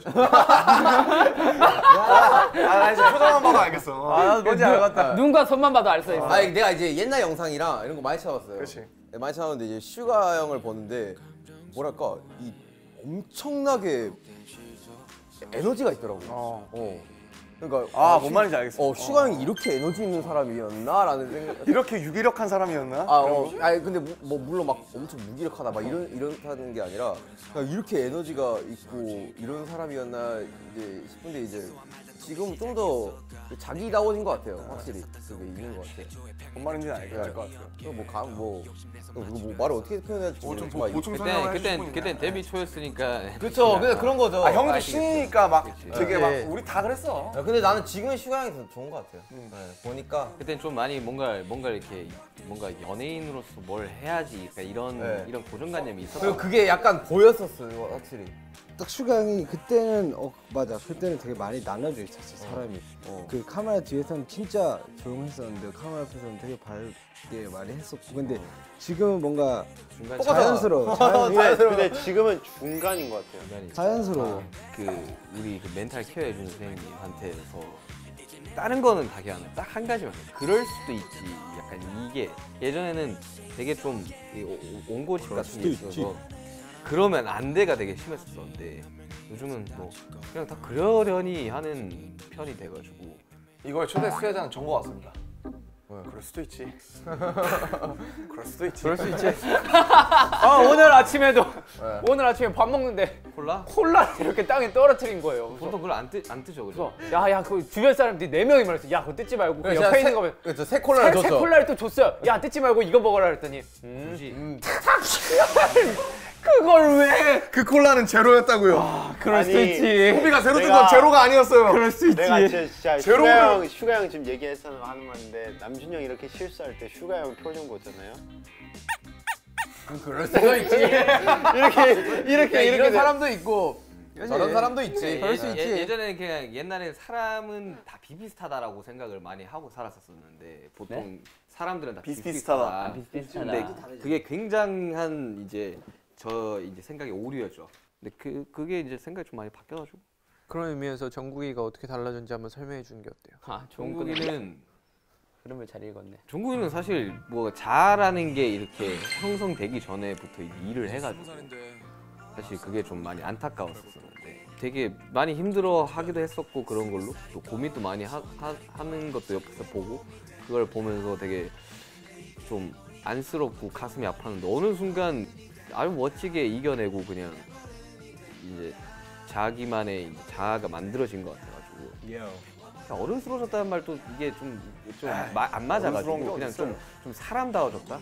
A: 나 이제 표정만 봐도 알겠어.
B: 뭔지 알 것 같다.
H: 눈과 손만 봐도 알 수 있어.
B: 내가 이제 옛날 영상이랑 이런 거 많이 찾아봤어요.
A: 그렇지.
B: 네, 많이 찾아봤는데 이제 슈가 형을 보는데 뭐랄까 이 엄청나게 에너지가 있더라고요. 그러니까
A: 뭔 말인지 알겠어.
B: 슈가 형이 이렇게 에너지 있는 사람이었나라는 생각.
A: 이렇게 유기력한 사람이었나?
B: 아니 근데 물론 막 엄청 무기력하다 막 이렇다는 게 아니라 그냥 이렇게 에너지가 있고 이런 사람이었나 이제 싶은데 이제 지금 좀 더 자기다워진 것 같아요. 확실히 그게 있는 것 같아요.
A: 뭔 말인지 알것 같아요.
B: 뭐 말을 어떻게 표현해야 될지
A: 좀
B: 모르겠지만
A: 보충 설명을
D: 그땐 데뷔 초였으니까.
B: 그쵸. 근데 그런 거죠.
A: 형도 신이니까 막 되게 막
B: 네.
A: 우리 다 그랬어.
B: 근데 나는 지금의 슈가 형이 더 좋은 것 같아요. 네, 보니까
D: 그땐 좀 많이 뭔가 이렇게 뭔가 연예인으로서 뭘 해야지 그러니까 이런 고정관념이 있었어.
B: 그리고 그게 약간 보였었어요, 확실히.
E: 딱 슈가 형이 그때는 맞아. 그때는 되게 많이 나눠져 있었어 사람이. 그 카메라 뒤에서는 진짜 조용했었는데 카메라 앞에서는 되게 밝게 많이 했었고. 근데 지금은 뭔가 자연스러워.
G: 근데 지금은 중간인 것 같아요.
E: 자연스러워.
D: 우리 그 멘탈 케어 해주는 선생님한테서 다른 거는 다 기억나. 딱 한 가지만. 그럴 수도 있지. 약간 이게 예전에는 되게 좀 온고집 같은 게 있어서 그러면 안 돼가 되게 심했었는데 요즘은 뭐 그냥 다 그러려니 하는 편이 돼가지고
A: 이거의 최대 수혜자는 전거 같습니다. 그럴 수도 있지. 그럴 수도 있지.
F: 그럴 수 있지. 오늘 아침에도 오늘 아침에 밥 먹는데 콜라를 이렇게 땅에 떨어뜨린 거예요.
D: 보통 그걸 안 뜨죠, 그죠?
F: 야야 그 주변 사람들이 4명이 말했어. 야 그거 뜯지 말고 그
B: 제가
F: 옆에 있는 거면
B: 그렇죠. 새 콜라를
F: 새
B: 줬죠.
F: 콜라를 또 줬어요. 야 뜯지 말고 이거 먹어라 그랬더니
D: 굳이
F: 그걸 왜?
A: 그 콜라는 제로였다고요.
F: 그럴 수 있지.
A: 소비가 제로 뜬
G: 내가-
A: 건 제로가 아니었어요.
F: 그럴 수 있지.
G: 내가 진짜
A: 제로를-
G: 슈가 형 지금 얘기해서 하는 말인데 남준 형 이렇게 실수할 때 슈가 형 표정 보잖아요.
B: 그럴 수도 있지.
G: 이렇게
B: 이런 사람도 있고 저런 사람도 있지.
D: 그럴 수 있지. 예전에는 그냥 옛날에 사람은 다 비슷하다라고 생각을 많이 하고 살았었는데 보통 사람들은 다
A: 비슷비슷하다.
D: 비슷비슷하다. 근데 그게 굉장한 이제 생각의 오류였죠. 근데 그게 이제 생각이 좀 많이 바뀌어가지고.
F: 그런 의미에서 정국이가 어떻게 달라졌는지 한번 설명해 주는 게 어때요?
D: 종국이는
H: 흐름을 잘 읽었네.
D: 종국이는 사실 뭐 잘하는 게 이렇게 형성되기 전에부터 일을 해가지고 사실 그게 좀 많이 안타까웠었는데 되게 많이 힘들어 하기도 했었고 그런 걸로 또 고민도 많이 하는 것도 옆에서 보고 그걸 보면서 되게 좀 안쓰럽고 가슴이 아팠는데 어느 순간 아주 멋지게 이겨내고 그냥 이제 자기만의 자아가 만들어진 것 같아가지고 어른스러워졌다는 말도 이게 좀 안 맞아가지고 그냥 좀 사람다워졌다?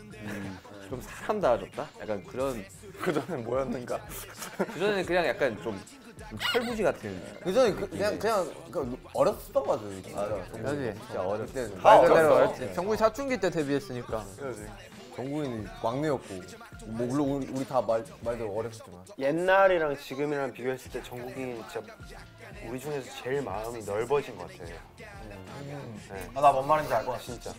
D: 좀 사람다워졌다? 약간 그런.
A: 그전엔 뭐였는가?
D: 그전에는 그냥 약간 좀 철부지 같은.
B: 그전에 그냥 어렸었던 거죠. 진짜 어렸을 때.
A: 말 그대로 어렸지.
F: 정국이 사춘기 때 데뷔했으니까.
B: 정국이는 막내였고 뭐 물론 우리 다 말대로 어렸었지만
G: 옛날이랑 지금이랑 비교했을 때 정국이 진짜 우리 중에서 제일 마음이 넓어진 것 같아요.
A: 나 뭔 말인지 알 것 같아.
G: 진짜.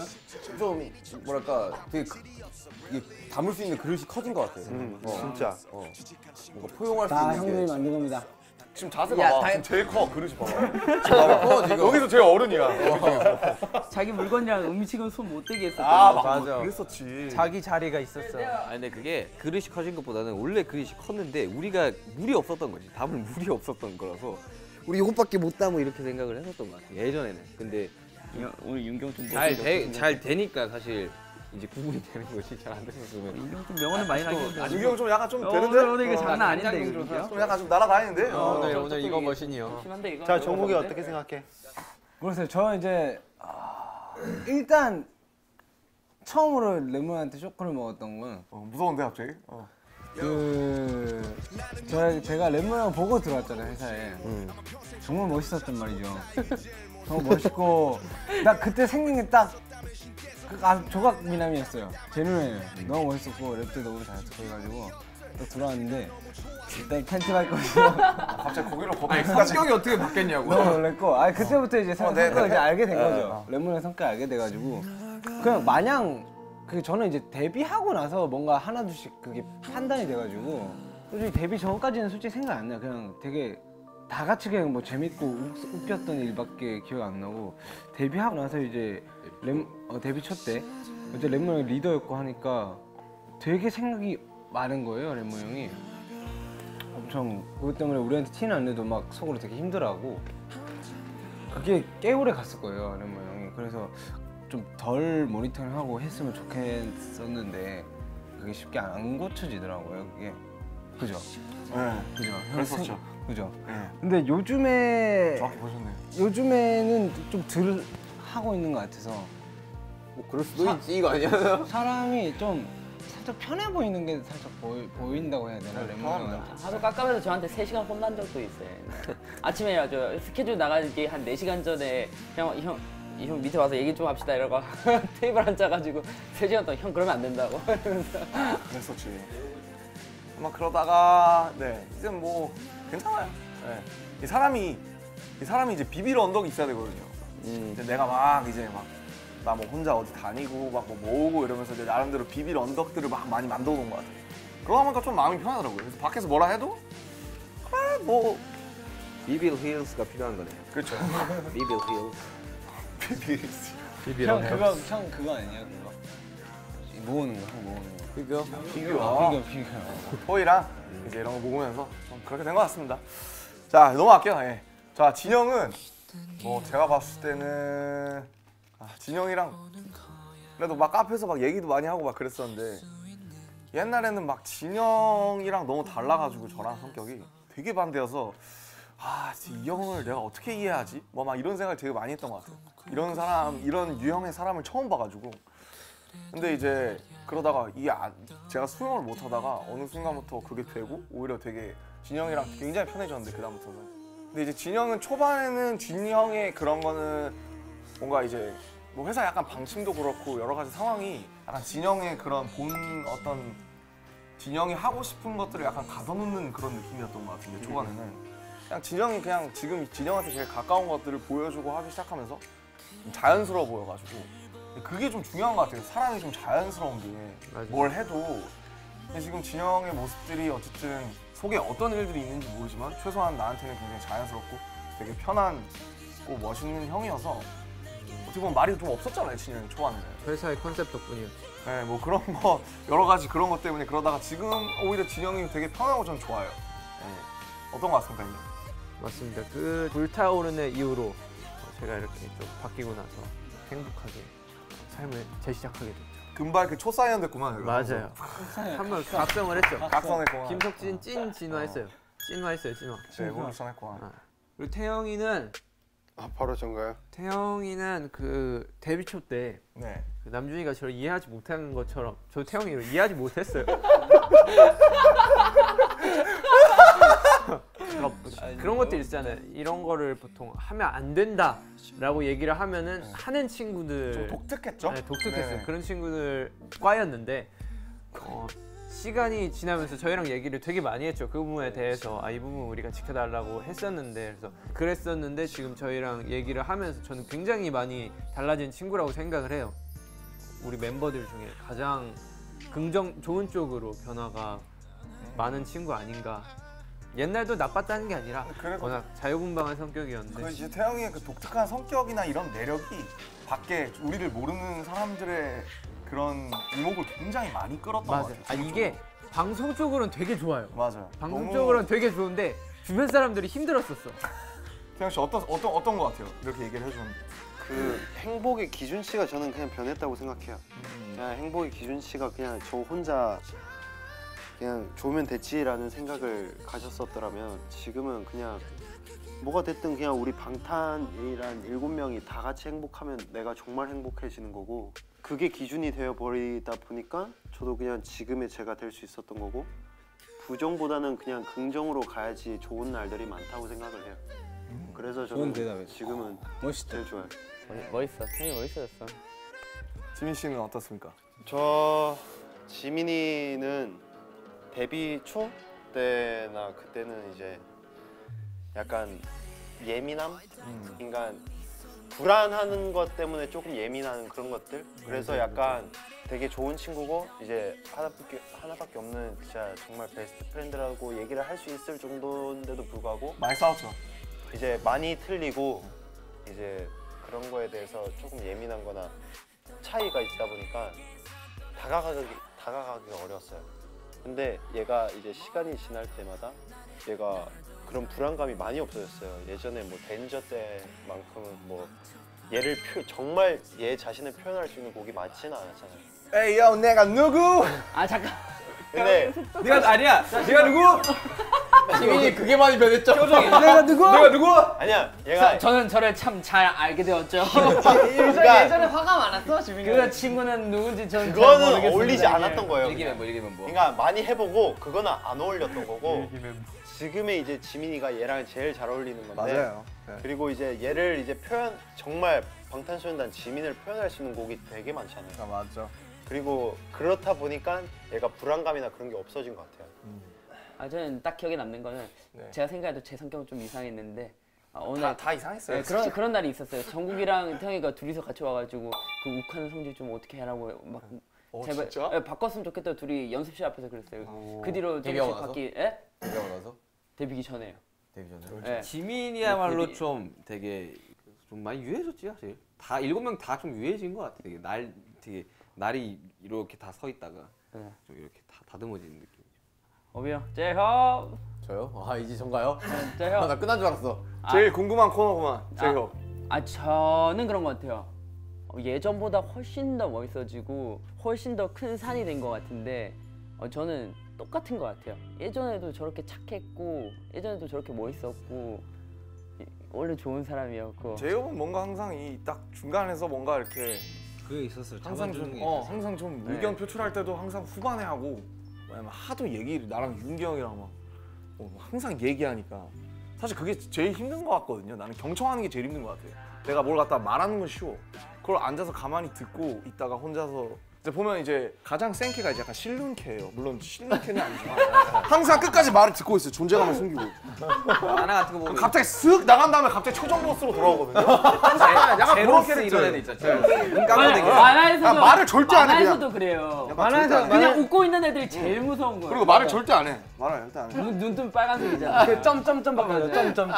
B: 좀 뭐랄까 되게 이게 담을 수 있는 그릇이 커진 것 같아요.
G: 진짜.
B: 뭔가 포용할 수
E: 다
B: 있는
E: 형님이
B: 게
E: 만든 겁니다.
A: 지금 자세 봐봐. 지금 제일 커 그릇이 봐봐.
B: 지금.
A: 여기서 제일 어른이야.
H: 자기 물건이랑 음식은 손 못 대게 했었던
A: 맞아. 그랬었지.
F: 자기 자리가 있었어.
D: 아니 근데 그게 그릇이 커진 것보다는 원래 그릇이 컸는데 우리가 물이 없었던 거지. 담을 물이 없었던 거라서 우리 이것밖에 못 담고 이렇게 생각을 했었던 것 같아. 예전에는. 근데
H: 오늘 윤경 좀
D: 잘 되니까 사실 이제 구분이 되는 거지. 잘 안 됐으면.
H: 윤경 좀 명언을 많이 하겠는데.
A: 유경 좀 약간 좀 되는데?
H: 오늘 이거 장난 아닌데 이거 윤경?
A: 좀 약간 좀 날아다니는데?
F: 오늘 이거 머신이요.
H: 심한데 이거.
G: 자 정국이 어떻게 생각해?
E: 그래서 저 이제 일단 처음으로 레몬한테 초코를 먹었던 건
A: 무서운데 갑자기?
E: 제가 레몬 형 보고 들어왔잖아요 회사에. 정말 멋있었단 말이죠. 정말 멋있고 나 그때 생긴 게 딱 조각 미남이었어요. 제 눈에는 너무 멋있었고 랩도 너무 잘했고 해가지고 또 들어왔는데 일단 팬티 밟고서
A: 갑자기 거기로
F: 성격이 어떻게 바뀌었냐고.
E: 너무 놀랬고 그때부터 이제 성격을
A: 네.
E: 이제 알게 된 거죠. 레몬의 성격을 알게 돼가지고 그냥 마냥 저는 이제 데뷔하고 나서 뭔가 하나둘씩 그게 판단이 돼가지고 솔직히 데뷔 전까지는 솔직히 생각 안 나요. 그냥 되게 다 같이 그냥 뭐 재밌고 웃겼던 일밖에 기억 안 나고 데뷔하고 나서 이제 데뷔 첫 때 이제 레몬 형이 리더였고 하니까 되게 생각이 많은 거예요. 레몬 형이 엄청 그것 때문에 우리한테 티는 안 내도 막 속으로 되게 힘들어하고 그게 꽤 오래 갔을 거예요, 레몬 형이. 그래서 좀 덜 모니터링하고 했으면 좋겠었는데 그게 쉽게 안 고쳐지더라고요, 그게. 그죠?
A: 네.
E: 그죠?
A: 그랬었죠.
E: 그죠?
A: 네.
E: 근데 요즘에
A: 정확히 보셨네요.
E: 요즘에는 좀 덜 하고 있는 것 같아서
C: 뭐 그럴 수도 있지 이거 아니야?
E: 사람이 좀 살짝 편해 보이는 게 살짝 보인다고 해야 되나? 레몬 형한테.
H: 하도 깜깜해서 저한테 3시간 혼난 적도 있어요. 아침에 저 스케줄 나가기 한 4시간 전에 형 밑에 와서 얘기 좀 합시다 이러고 테이블 앉아가지고 3시간 동안 형 그러면 안 된다고
A: 그랬었지. 아마 그러다가 네 이제 뭐 괜찮아요. 네. 이 사람이 이제 비빌 언덕이 있어야 되거든요. 근데 내가 막 이제 막 나 뭐 혼자 어디 다니고 막 뭐 모으고 이러면서 이제 나름대로 비빌 언덕들을 막 많이 만들어 놓은 것 같아요. 그러다 보니까 좀 마음이 편하더라고요. 그래서 밖에서 뭐라 해도 그래 뭐
D: 비빌 힐스가 필요한 거네.
A: 그렇죠.
D: 비빌 힐스.
A: 비빌
E: 형 그거 아니에요, 그거? 모으는 거, 형 모으는 거.
A: 비교
E: 비교.
A: 토이랑 이제 이런 거 먹으면서 좀 그렇게 된 것 같습니다. 자 넘어갈게요. 예. 자 진영은 뭐 제가 봤을 때는 진영이랑 그래도 막 카페에서 막 얘기도 많이 하고 막 그랬었는데 옛날에는 막 진영이랑 너무 달라가지고 저랑 성격이 되게 반대여서 이 형을 내가 어떻게 이해하지? 뭐 막 이런 생각을 되게 많이 했던 것 같아요. 이런 유형의 사람을 처음 봐가지고. 근데 이제 그러다가 이게 제가 수용을 못 하다가 어느 순간부터 그게 되고 오히려 되게 진영이랑 굉장히 편해졌는데 그다음부터는. 근데 이제 진영은 초반에는 진영의 그런 거는 뭔가 이제 뭐 회사 약간 방침도 그렇고 여러 가지 상황이 약간 진영의 그런 어떤 진영이 하고 싶은 것들을 약간 가둬놓는 그런 느낌이었던 것 같은데 초반에는 그냥 진영이 그냥 지금 진영한테 제일 가까운 것들을 보여주고 하기 시작하면서 좀 자연스러워 보여가지고 그게 좀 중요한 것 같아요. 사람이 좀 자연스러운 게 뭘 해도. 근데 지금 진영의 모습들이 어쨌든 속에 어떤 일들이 있는지 모르지만 최소한 나한테는 굉장히 자연스럽고 되게 편안고 멋있는 형이어서 어떻게 보면 말이 좀 없었잖아요, 진영이 초반에는.
F: 회사의 컨셉 덕분이었지.
A: 네, 뭐 그런 거 여러 가지 그런 것 때문에 그러다가 지금 오히려 진영이 되게 편하고 전 좋아요. 네. 어떤 것 같습니까, 형님?
F: 맞습니다. 그 불타오르는 이후로 제가 이렇게 좀 바뀌고 나서 행복하게 삶을 재시작하게 됐죠.
A: 금발 그 초사이언 됐구만.
F: 맞아요. 한번 각성을 했죠.
A: 각성했구만.
F: 김석진 찐 진화했어요. 찐화했어요, 찐화.
A: 네, 에볼루션했구만.
F: 그리고 태영이는
G: 바로 전가요?
F: 태영이는 그 데뷔 초 때
A: 네.
F: 그 남준이가 저를 이해하지 못하는 것처럼 저 태영이를 이해하지 못했어요. 그런 것들 있잖아요. 이런 거를 보통 하면 안 된다라고 얘기를 하면은 하는 친구들
A: 좀 독특했죠?
F: 네, 독특했어요.
A: 네.
F: 그런 친구들 과였는데 시간이 지나면서 저희랑 얘기를 되게 많이 했죠. 그 부분에 대해서 이 부분 우리가 지켜달라고 했었는데 그랬었는데 지금 저희랑 얘기를 하면서 저는 굉장히 많이 달라진 친구라고 생각을 해요. 우리 멤버들 중에 가장 좋은 쪽으로 변화가 많은 친구 아닌가. 옛날도 나빴다는 게 아니라 워낙 자유분방한 성격이었는데
A: 그 이제 태영이의 그 독특한 성격이나 이런 매력이 밖에 우리를 모르는 사람들의 그런 이목을 굉장히 많이 끌었던 것
F: 맞아요.
A: 같아요.
F: 이게 방송 쪽으로는 되게 좋아요.
A: 맞아요.
F: 방송 쪽으로는 되게 좋은데 주변 사람들이 힘들었었어.
A: 태영 씨 어떤 것 같아요? 이렇게 얘기를 해주는데.
G: 그 행복의 기준치가 저는 그냥 변했다고 생각해요. 그냥 행복의 기준치가 그냥 저 혼자 그냥 좋으면 됐지라는 생각을 가졌었더라면 지금은 그냥 뭐가 됐든 그냥 우리 방탄이란 7명이 다 같이 행복하면 내가 정말 행복해지는 거고 그게 기준이 되어버리다 보니까 저도 그냥 지금의 제가 될 수 있었던 거고 부정보다는 그냥 긍정으로 가야지 좋은 날들이 많다고 생각을 해요. 그래서 저는 지금은
E: 멋있다.
G: 제일 좋아요.
H: 멋있어. 태영이 멋있어졌어.
A: 지민 씨는 어떻습니까?
G: 저 지민이는 데뷔 초 때나 그때는 이제 약간 예민함? 인간 불안하는 것 때문에 조금 예민한 그런 것들? 그래서 약간 되게 좋은 친구고 이제 하나밖에 없는 진짜 정말 베스트 프렌드라고 얘기를 할 수 있을 정도인데도 불구하고
A: 많이 싸웠죠.
G: 이제 많이 틀리고 이제 그런 거에 대해서 조금 예민한 거나 차이가 있다 보니까 다가가기가 어려웠어요. 근데 얘가 이제 시간이 지날 때마다 얘가 그런 불안감이 많이 없어졌어요. 예전에 뭐 댄저 때만큼은 뭐 얘를 정말 얘 자신을 표현할 수 있는 곡이 많지는 않았잖아요.
A: 에이 요 내가 누구?
H: 아 잠깐.
G: 근데
B: 네가 아니야. 네가 누구? 지민이 그게 많이 변했죠.
E: 내가 누구?
B: 내가 누구?
G: 아니야 얘가
H: 저는 저를 참 잘 알게 되었죠.
G: 그러니까
F: 예전에 화가 많았어 지민이.
H: 그 친구는 누군지 저는 잘
G: 그거는
H: 모르겠습니다.
G: 어울리지 않았던 거예요.
B: 일기 멤버, 일기 멤버.
G: 그러니까 많이 해보고 그거는 안 어울렸던 거고 지금의 이제 지민이가 얘랑 제일 잘 어울리는 건데
A: 맞아요. 네.
G: 그리고 이제 얘를 이제 정말 방탄소년단 지민을 표현할 수 있는 곡이 되게 많잖아요.
A: 아 맞죠.
G: 그리고 그렇다 보니까 얘가 불안감이나 그런 게 없어진 것 같아요.
H: 아 저는 딱 기억에 남는 거는
A: 네.
H: 제가 생각해도 제 성격은 좀 이상했는데 오늘
A: 다 이상했어요.
H: 네, 그런 날이 있었어요. 정국이랑 태영이가 둘이서 같이 와가지고 그 욱하는 성질 좀 어떻게 해라고 막 제발
A: 진짜?
H: 네, 바꿨으면 좋겠다 둘이 연습실 앞에서 그랬어요. 그 뒤로
B: 데뷔하고
H: 조금씩
B: 나서?
H: 바뀌. 예?
B: 데뷔하고 나서?
H: 데뷔기 전에요.
B: 데뷔 전에.
H: 네.
D: 지민이야말로
H: 데뷔-
D: 좀 되게 좀 많이 유해졌지 사실. 다 7명 다 좀 유해진 것 같아. 되게 날이 이렇게 다 서 있다가
H: 네.
D: 좀 이렇게 다 다듬어지는 느낌.
H: 어비요. 제협.
B: 저요? 아 이제 전가요?
H: 제협.
B: 나 끝난 줄 알았어.
A: 제일 궁금한 코너구만. 제이홉.
H: 아 저는 그런 것 같아요. 예전보다 훨씬 더 멋있어지고 훨씬 더 큰 산이 된 것 같은데 저는 똑같은 것 같아요. 예전에도 저렇게 착했고 예전에도 저렇게 멋있었고 원래 좋은 사람이었고
A: 제이홉은 뭔가 항상 이 딱 중간에서 뭔가 이렇게
E: 그게 있었어.
A: 항상 좀 항상 좀 의견 표출할 때도 항상 후반에 하고 왜냐면 하도 얘기를 나랑 윤기 형이랑 막 항상 얘기하니까 사실 그게 제일 힘든 것 같거든요. 나는 경청하는 게 제일 힘든 것 같아요. 내가 뭘 갖다 말하는 건 쉬워. 그걸 앉아서 가만히 듣고 있다가 혼자서 이제 보면 이제 가장 센 캐가 이제 약간 실눈캐예요. 물론 실눈캐는 아니지만 항상 끝까지 말을 듣고 있어요. 존재감을 숨기고.
D: 하나 같은 거 보면
A: 갑자기 쓱 나간 다음에 갑자기 초정 보스로 돌아오거든요. 약간 그런
D: 제로스 이런 애들
A: 캐릭터예요.
D: 있잖아. 눈 감고 되게.
H: 만화에서도
A: 말을 절대 안 해,
H: 만화에서도 그래요.
E: 만화에서
H: 그냥 웃고 있는 애들이 제일 무서운 거예요.
A: 그리고 말을 절대 안 해. 말을 절대 안 해.
H: 눈뜬 빨간색이잖아.
E: 그 점점점 바꿔요. 점점점.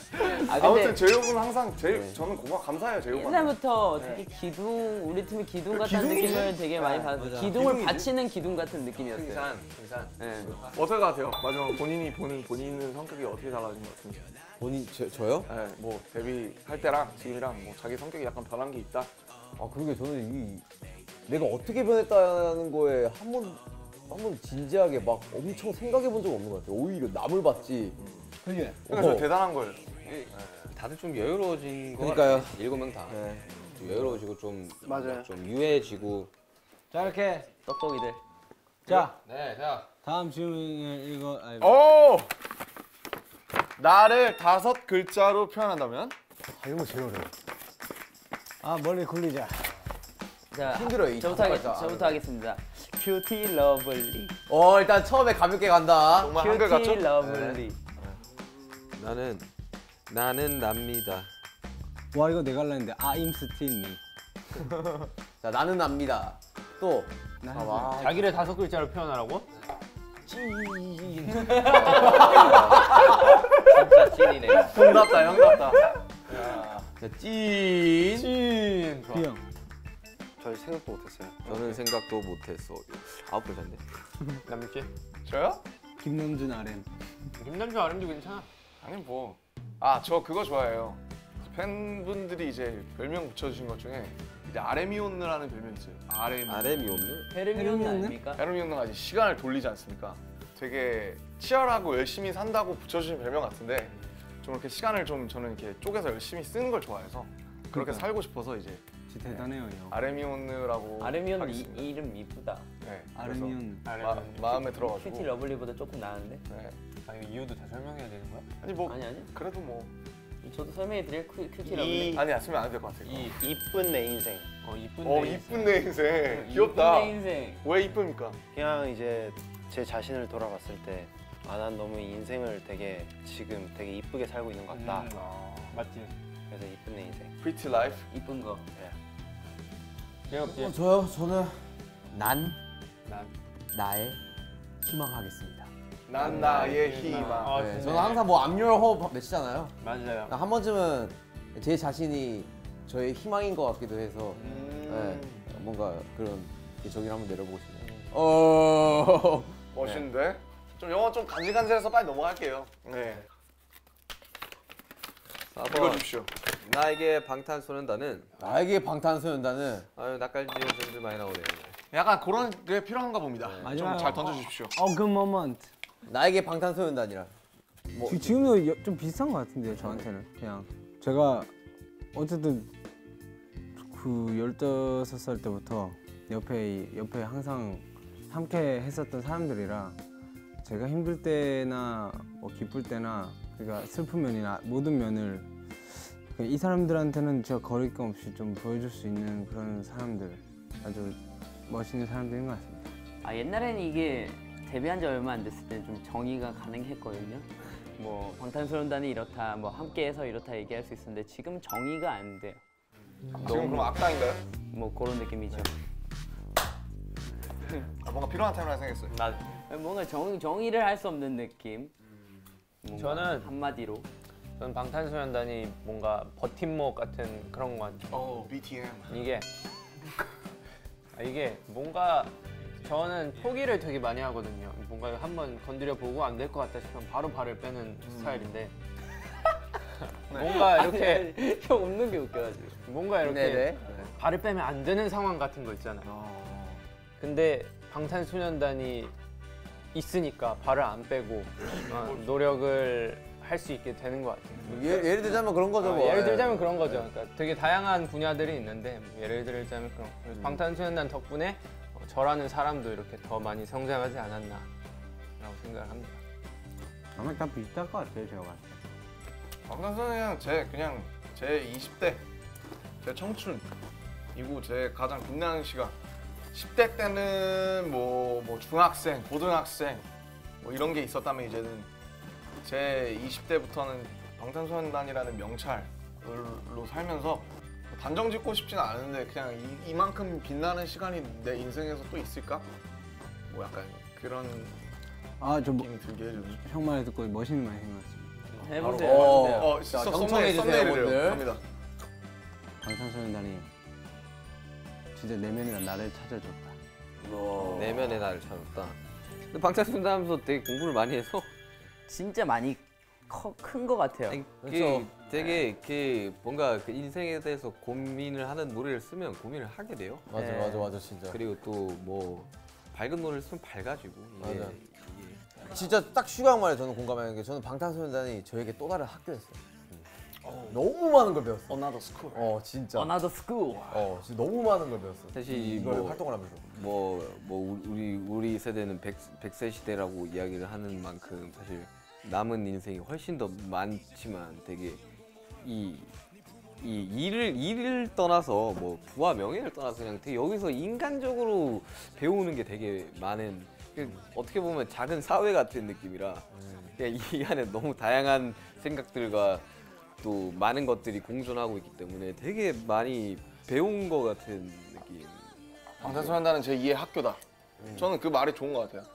A: 아무튼 제이홉은 항상 저는 감사해요. 제이홉은.
H: 옛날부터 되게 기둥 우리 팀이 기둥 같다는 느낌을 되게 많이 받았어요. 기둥을 받치는 기둥 같은 느낌이었어요. 네.
A: 어떻게 같아요? 마지막 본인이 보는 본인의 성격이 어떻게 달라진 것 같은지.
B: 본인 저요?
A: 네, 뭐 데뷔할 때랑 지금이랑 뭐 자기 성격이 약간 변한 게 있다.
B: 아 그러게 저는 내가 어떻게 변했다는 거에 한번 진지하게 막 엄청 생각해 본 적 없는 것 같아요. 오히려 남을 봤지.
E: 그게.
A: 그러니까 저 대단한 거예요.
D: 다들 좀 여유로워진 거
B: 그러니까요.
D: 같아. 7명 다. 좀 여유로워지고 좀
G: 맞아요.
D: 좀 유해지고.
E: 자 이렇게
H: 떡볶이들.
E: 자
D: 네, 자.
E: 다음 질문을 읽어.
A: 오! 나를 5글자로 표현한다면?
B: 이런 거 제일 어려워.
E: 아 머리 굴리자.
H: 자,
B: 힘들어요, 이
H: 저부터,
B: 다섯 글자.
H: 저부터 하겠습니다. 큐티 러블리.
B: 일단 처음에 가볍게 간다.
A: 정말 한글 같죠?
H: 큐티 러블리.
D: 나는 납니다.
E: 와 이거 내가 할라 했는데 I'm still me.
B: 자 나는 압니다. 또 와.
F: 자기를 5글자로 표현하라고?
H: 진짜 찐이네.
A: 형답다, 형답다.
D: 찐.
E: 비형.
G: 저희 생각도 못했어요.
D: 저는 생각도 못했어. 9글자인데.
F: 남일기?
A: 저요?
E: 김남준 RM.
F: 김남주 RM도 괜찮아.
A: 아니 뭐. 저 그거 좋아해요. 팬분들이 이제 별명 붙여주신 것 중에 이제 아레미온느라는 별명이 있어요.
D: RM이 없는?
H: 헤르미온느 아닙니까?
A: 아레미온느가 이제 시간을 돌리지 않습니까? 되게 치열하고 열심히 산다고 붙여주신 별명 같은데 좀 이렇게 시간을 좀 저는 이렇게 쪼개서 열심히 쓰는 걸 좋아해서 그렇게 살고 싶어서 이제
E: 진짜 대단해요 형.
A: 아레미온느라고
H: 아레미온
A: 하겠습니다.
H: 이름 이쁘다.
A: 네, 그래서
E: 아르미온.
A: 마음에 들어가지고.
H: 큐티 러블리보다 조금 나은데?
A: 네.
F: 아 이거 이유도 다 설명해야 되는 거야?
A: 아니 뭐
H: 아니.
A: 그래도 뭐
H: 저도 설명해 드릴 큐티 러블리.
A: 아니 쓰면 안 될 것 같아요.
G: 이쁜 내 인생.
F: 이쁜데.
A: 이쁜 내 인생. 귀엽다.
H: 내 인생.
A: 왜 이쁩니까?
G: 그냥 이제 제 자신을 돌아봤을 때 난 너무 인생을 지금 되게 이쁘게 살고 있는 것 같다.
F: 맞지?
G: 그래서 이쁜 내 인생.
A: Pretty Life.
H: 이쁜 거.
F: 귀엽지?
B: 저는
F: 난
B: 나의 희망하겠습니다.
A: 난 나의 희망.
B: 네, 저는 항상 뭐 I'm your hope 외치잖아요.
F: 맞아요.
B: 한 번쯤은 제 자신이 저의 희망인 것 같기도 해서 네, 뭔가 그런 저기를 한번 내려보고 싶네요.
A: 멋있는데? 좀 영어 좀 간질간질해서 빨리 넘어갈게요. 네. 읽어주십시오.
D: 나에게 방탄소년단은
B: 나에게 방탄소년단은
D: 아유 낯갈지는 점들 많이 나오네요.
A: 약간 그런 게 필요한가 봅니다.
E: 마지막.
A: 좀 잘 던져주십시오.
E: 그 모먼트.
B: 나에게 방탄소년단이라.
E: 지금도 좀 비슷한 것 같은데요, 저한테는. 그냥 제가 어쨌든 그 15살 때부터 옆에 항상 함께 했었던 사람들이라 제가 힘들 때나 뭐 기쁠 때나 그러니까 슬픈 면이나 모든 면을 이 사람들한테는 제가 거릴 거 없이 좀 보여줄 수 있는 그런 사람들, 아주 멋있는 사람들인 것 같습니다.
H: 아 옛날에는 이게 데뷔한 지 얼마 안 됐을 때는 좀 정의가 가능했거든요. 뭐 방탄소년단이 이렇다, 뭐 함께해서 이렇다 얘기할 수 있었는데 지금 정의가 안 돼요.
A: 지금 그럼 악당인가요?
H: 뭐 그런 느낌이죠.
A: 뭔가 필요한 타임이라 생각했어요.
H: 뭔가 정의를 할 수 없는 느낌.
F: 저는
H: 한마디로.
F: 전 방탄소년단이 뭔가 버팀목 같은 그런 거 같아요.
A: BTM.
F: 이게 뭔가 저는 포기를 되게 많이 하거든요. 뭔가 한번 건드려 보고 안 될 것 같다 싶으면 바로 발을 빼는 스타일인데 뭔가 이렇게
H: 형 웃는 게 웃겨가지고.
F: 뭔가 이렇게
B: 네네.
F: 발을 빼면 안 되는 상황 같은 거 있잖아요. 근데 방탄소년단이 있으니까 발을 안 빼고 노력을 할 수 있게 되는 것 같아요.
B: 예를 들자면 그런 거죠. 뭐.
F: 예를 들자면 그런 거죠. 그러니까 되게 다양한 분야들이 있는데 예를 들자면 그런 거. 그래서 방탄소년단 덕분에 저라는 사람도 이렇게 더 많이 성장하지 않았나라고 생각을 합니다.
E: 아마 다 비슷할 것 같아요, 제가 봤을 때.
A: 방탄소년단 그냥 제 20대, 제 청춘이고 제 가장 빛나는 시간. 10대 때는 뭐 중학생, 고등학생 뭐 이런 게 있었다면 이제는 제 20대부터는 방탄소년단이라는 명찰로 살면서 단정 짓고 싶지는 않은데 그냥 이만큼 빛나는 시간이 내 인생에서 또 있을까? 뭐 약간 그런 느낌이 들게 해주죠.
E: 형 말 듣고 멋있는 말 생각났습니다.
H: 해보세요.
B: 자, 경청해주세요, 분들.
A: 갑니다.
E: 방탄소년단이 진짜 내면이나 나를 찾아줬다.
D: 내면의 나를 찾았다. 근데 방탄소년단 하면서 되게 공부를 많이 해서
H: 진짜 많이 큰 것 같아요.
D: 되게 뭔가 그 인생에 대해서 고민을 하는 노래를 쓰면 고민을 하게 돼요.
B: 맞아, 진짜.
D: 그리고 또 뭐 밝은 노래를 쓰면 밝아지고.
B: 맞아. 진짜 딱 슈가형 말에 저는 공감하는 게 저는 방탄소년단이 저에게 또 다른 학교였어요. 너무 많은 걸 배웠어.
A: Another School.
B: 진짜.
H: Another School.
B: 진짜 너무 많은 걸 배웠어.
D: 사실
B: 이걸 활동을 하면서.
D: 우리 세대는 100세 시대라고 이야기를 하는 만큼 사실 남은 인생이 훨씬 더 많지만 되게 이 일을 떠나서 뭐 부와 명예를 떠나서 그냥 되게 여기서 인간적으로 배우는 게 되게 많은 어떻게 보면 작은 사회 같은 느낌이라 그냥 이 안에 너무 다양한 생각들과 또 많은 것들이 공존하고 있기 때문에 되게 많이 배운 것 같은 느낌.
A: 방탄소년단은 제 2의 학교다. 저는 그 말이 좋은 것 같아요.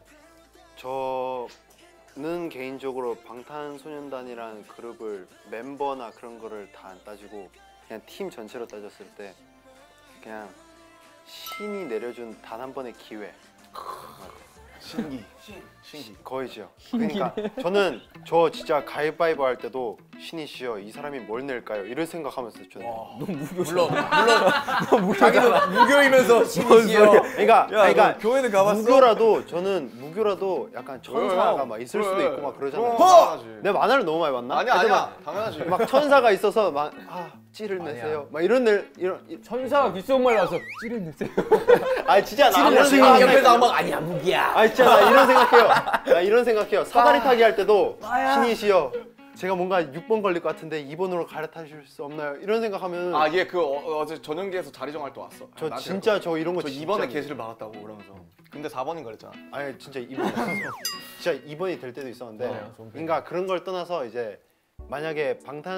G: 저는 개인적으로 방탄소년단이라는 그룹을 멤버나 그런 거를 다 안 따지고 그냥 팀 전체로 따졌을 때 그냥 신이 내려준 단 한 번의 기회.
A: 신기.
G: 거의죠. 그러니까 저는 저 진짜 가위바위보 할 때도 신이시여 이 사람이 뭘 낼까요? 이런 생각하면서 저는
B: 물론 자기도 무교이면서 신이시여.
G: 그러니까
B: 교회는 가봤어?
G: 무교라도 약간 천사가 막 있을 수도 있고 막 그러잖아요.
A: 당연하지.
G: 내 만화를 너무 많이 봤나?
A: 아니야. 당연하지.
G: 막 천사가 있어서 막 찌를 내세요. 막 이런
F: 천사가 귓속말 나서 찌를 내세요.
G: 진짜 나 이런 생각
B: 옆에서 막 아니야 무기야.
G: 진짜 나 이런 생각해요. 나 이런 생각해요. 사다리 타기 할 때도 신이시여 제가 뭔가 6번 걸릴 것 같은데 2번으로 갈아타 주실 수 없나요? 이런 생각하면
A: 얘 어제 전용기에서 자리 정할 때 왔어.
G: 저 진짜 저 이런 거
A: 저 2번에 게시를 받았다고 그러면서. 근데 4번인 거랬잖아.
G: 아니 진짜 2번이 진짜 2번이 될 때도 있었는데 그러니까 그런 걸 떠나서 이제 만약에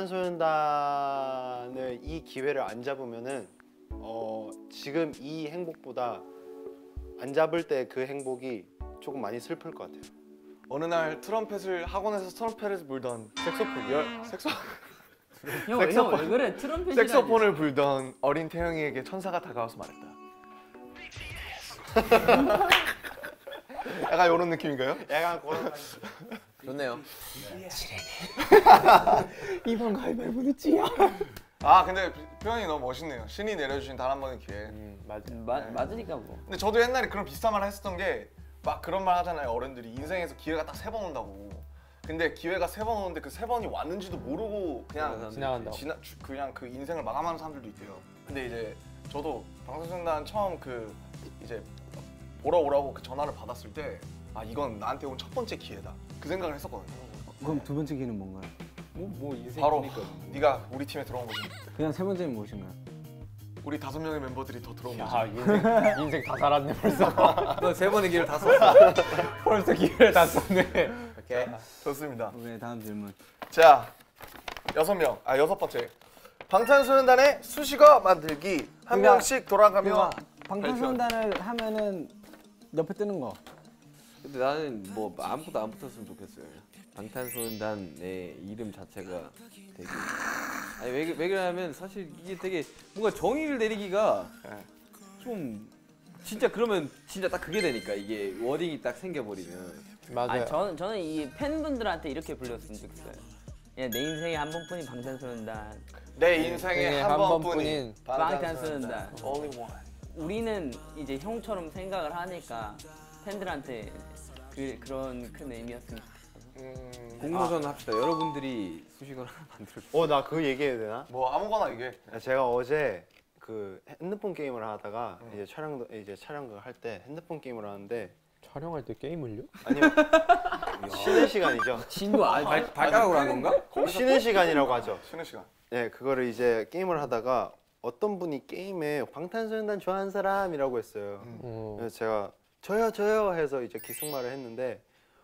G: 방탄소년단을 이 기회를 안 잡으면은 지금 이 행복보다 안 잡을 때 그 행복이 조금 많이 슬플 것 같아요.
A: 어느 날 학원에서 트럼펫을 불던
H: 형 왜 그래? 트럼펫이라니.
A: 색소폰을 불던 어린 태영이에게 천사가 다가와서 말했다. 약간 이런 느낌인가요?
G: 약간 그런
B: 좋네요.
F: 이번 가위바위보는 찌야.
A: 아 근데 표현이 너무 멋있네요. 신이 내려주신 단 한 번의 기회.
F: 맞아.
H: 맞으니까 뭐.
A: 근데 저도 옛날에 그런 비슷한 말 했었던 게 막 그런 말 하잖아요. 어른들이 인생에서 기회가 딱 3번 온다고. 근데 기회가 3번 오는데 그 3번이 왔는지도 모르고 그냥
F: 지나간다고.
A: 그냥 그 인생을 마감하는 사람들도 있대요. 근데 이제 저도 방탄소년단 처음 그 이제 보러 오라고 그 전화를 받았을 때 아 이건 나한테 온 첫 번째 기회다 그 생각을 했었거든요.
E: 그럼 두 번째 기회는 뭔가요?
F: 뭐 인생.
A: 바로 네가 우리 팀에 들어온 거지.
E: 그냥 세 번째는 무엇인가요?
A: 우리 5명의 멤버들이 더 들어온 거지.
F: 야 인생 다 살았네 벌써.
B: 너 3번의 기회를 다 썼어.
F: 벌써 기회를 다 썼네.
B: 오케이.
A: 좋습니다.
E: 네, 다음 질문.
A: 자, 6명. 아, 6번째. 방탄소년단의 수식어 만들기. 한
E: 그러니까
A: 명씩 돌아가며
E: 방탄소년단을 하면은 옆에 뜨는 거.
D: 근데 나는 뭐 아무것도 안 붙었으면 좋겠어요. 방탄소년단의 이름 자체가 되게 아니 왜 그러냐면 사실 이게 되게 뭔가 정의를 내리기가 좀 진짜 그러면 진짜 딱 그게 되니까 이게 워딩이 딱 생겨버리면
F: 맞아요.
H: 아니, 저는 이 팬분들한테 이렇게 불렸으면 좋겠어요. 그냥 내 인생에 한 번뿐인 방탄소년단.
A: 내 인생에 한 번뿐인
H: 네, 방탄소년단.
A: Only one.
H: 우리는 이제 형처럼 생각을 하니까 팬들한테 그런 큰 의미였으면 좋겠어서.
D: 공모전 합시다. 여러분들이 수식어를 하나 만들어.
G: 나 그거 얘기해도 되나?
A: 뭐 아무거나 이게.
G: 제가 어제 그 핸드폰 게임을 하다가 이제 촬영을 할 때 핸드폰 게임을 하는데
F: 촬영할 때 게임을요?
G: 아니요 쉬는 시간이죠.
H: 진도
B: 발가락으로 하는 건가?
G: 쉬는 시간이라고 하죠.
A: 쉬는 시간.
G: 네, 그거를 이제 게임을 하다가 어떤 분이 게임에 방탄소년단 좋아하는 사람이라고 했어요. 그래서 제가 저요 해서 이제 기숙말을 했는데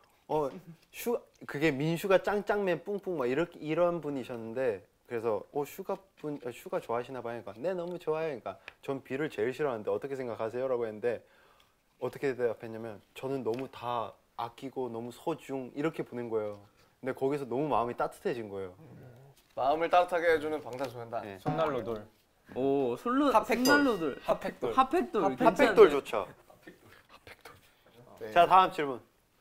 G: 그게 민슈가 짱짱맨 뿡뿡 막 이런 분이셨는데 그래서 슈가 좋아하시나 봐요. 그러니까 네 너무 좋아요. 그러니까 전 비를 제일 싫어하는데 어떻게 생각하세요?라고 했는데 어떻게 대답했냐면 저는 너무 다 아끼고 너무 소중 이렇게 보낸 거예요. 근데 거기서 너무 마음이 따뜻해진 거예요.
A: 마음을 따뜻하게 해주는 방탄소년단.
G: 네.
F: 손난로 돌.
H: 오
B: 핫팩돌.
H: 솔로들.
F: 핫팩돌.
H: 핫팩돌.
G: 핫팩돌 좋죠.
A: 네.
G: 자 다음 질문.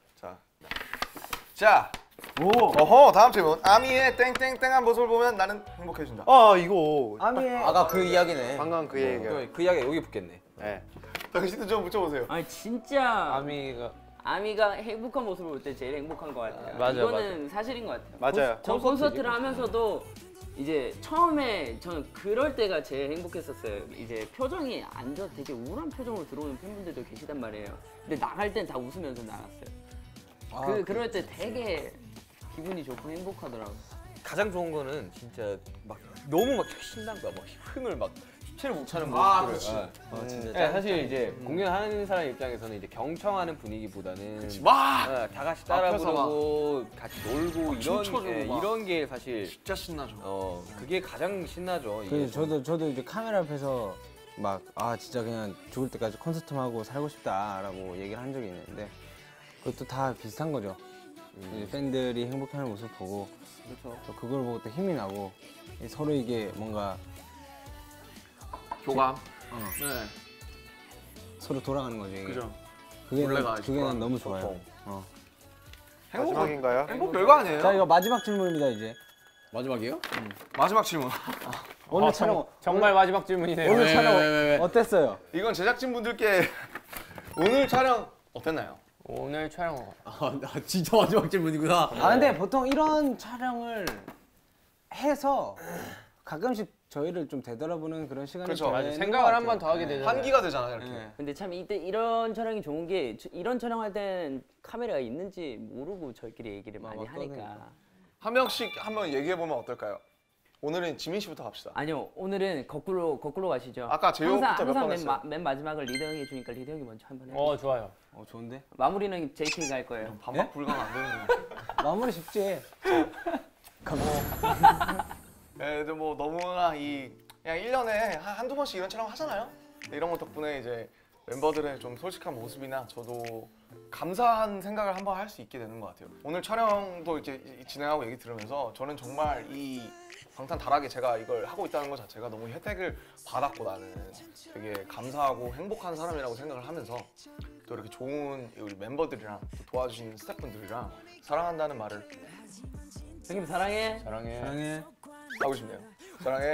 A: 자. 어허, 다음 질문. 아미의 땡땡땡한 모습을 보면 나는 행복해진다.
G: 이거
E: 아미의
B: 아까 그 이야기네.
G: 방금 그 얘기가.
D: 그 이야기 여기 붙겠네.
G: 네.
A: 당신도 좀 붙여보세요.
H: 아니 진짜
F: 아미가
H: 아미가 행복한 모습을 볼 때 제일 행복한 것 같아요.
F: 맞아요,
H: 이거는 사실인 것 같아요.
G: 맞아요.
H: 저 콘서트를 하면서도 이제 처음에 저는 그럴 때가 제일 행복했었어요. 이제 표정이 안 좋아 되게 우울한 표정으로 들어오는 팬분들도 계시단 말이에요. 근데 나갈 땐 다 웃으면서 나갔어요. 그럴 때 되게 기분이 좋고 행복하더라고요.
D: 가장 좋은 거는 진짜 막 너무 막 신난 거야. 막 흥을 막 주체를 못 차는
A: 아,
D: 모습을.
A: 그렇지.
D: 네, 사실 이제 공연하는 사람 입장에서는 이제 경청하는 분위기보다는
A: 막
D: 다 같이 따라
A: 앞에서
D: 부르고 같이 놀고
A: 춤춰주고 막.
D: 이런 게 사실
A: 진짜 신나죠.
D: 그게 가장 신나죠. 이게.
E: 그래서 저도 이제 카메라 앞에서 막 진짜 그냥 죽을 때까지 콘서트만 하고 살고 싶다라고 얘기를 한 적이 있는데 그것도 다 비슷한 거죠. 이제 팬들이 행복해하는 모습 보고 또 그걸 보고 또 힘이 나고 서로 이게 뭔가
A: 교감.
E: 네. 서로 돌아가는 거죠. 이게.
A: 그죠.
E: 그게
A: 원래가
E: 난 너무 좋아요.
G: 마지막인가요?
A: 행복 별거 아니에요.
E: 자 이거 마지막 질문입니다 이제.
B: 마지막이요?
A: 마지막 질문.
E: 오늘 촬영
F: 정말 마지막 질문이네요.
E: 오늘 촬영 어땠어요?
A: 이건 제작진 분들께 오늘 촬영 어땠나요?
F: 오늘 촬영
B: 진짜 마지막 질문이구나.
E: 근데 보통 이런 촬영을 해서 가끔씩 저희를 좀 되돌아보는 그런 시간이
A: 그렇죠.
E: 되는
F: 맞아.
E: 것
F: 생각을 한
E: 같아요.
F: 번 더 하게 되잖아요.
A: 환기가 되잖아요, 이렇게.
E: 네.
H: 근데 참 이때 이런 촬영이 좋은 게 이런 촬영할 땐 카메라가 있는지 모르고 저희끼리 얘기를 많이 하니까.
A: 한 명씩 한번 얘기해 보면 어떨까요? 오늘은 지민 씨부터 갑시다.
H: 아니요, 오늘은 거꾸로 가시죠.
A: 아까 제이홉부터 몇
H: 항상
A: 번 했어요?
H: 맨 마지막을 리더 형이 해주니까 리더 형이 먼저 한번 해요.
F: 좋아요.
E: 좋은데?
H: 마무리는 JK가 할 거예요.
A: 반박 불가는 안 되는 거예요.
E: 마무리 쉽지.
A: 네, 뭐 너무나 그냥 1년에 한두 번씩 이런 촬영 하잖아요. 이런 것 덕분에 이제 멤버들의 좀 솔직한 모습이나 저도 감사한 생각을 한번 할 수 있게 되는 것 같아요. 오늘 촬영도 이제 진행하고 얘기 들으면서 저는 정말 이 방탄다락에 제가 이걸 하고 있다는 것 자체가 너무 혜택을 받았고 나는 되게 감사하고 행복한 사람이라고 생각을 하면서 또 이렇게 좋은 우리 멤버들이랑 또 도와주신 스태프분들이랑 사랑한다는 말을
H: 형님 사랑해.
E: 사랑해.
A: 하고 싶네요. 사랑해.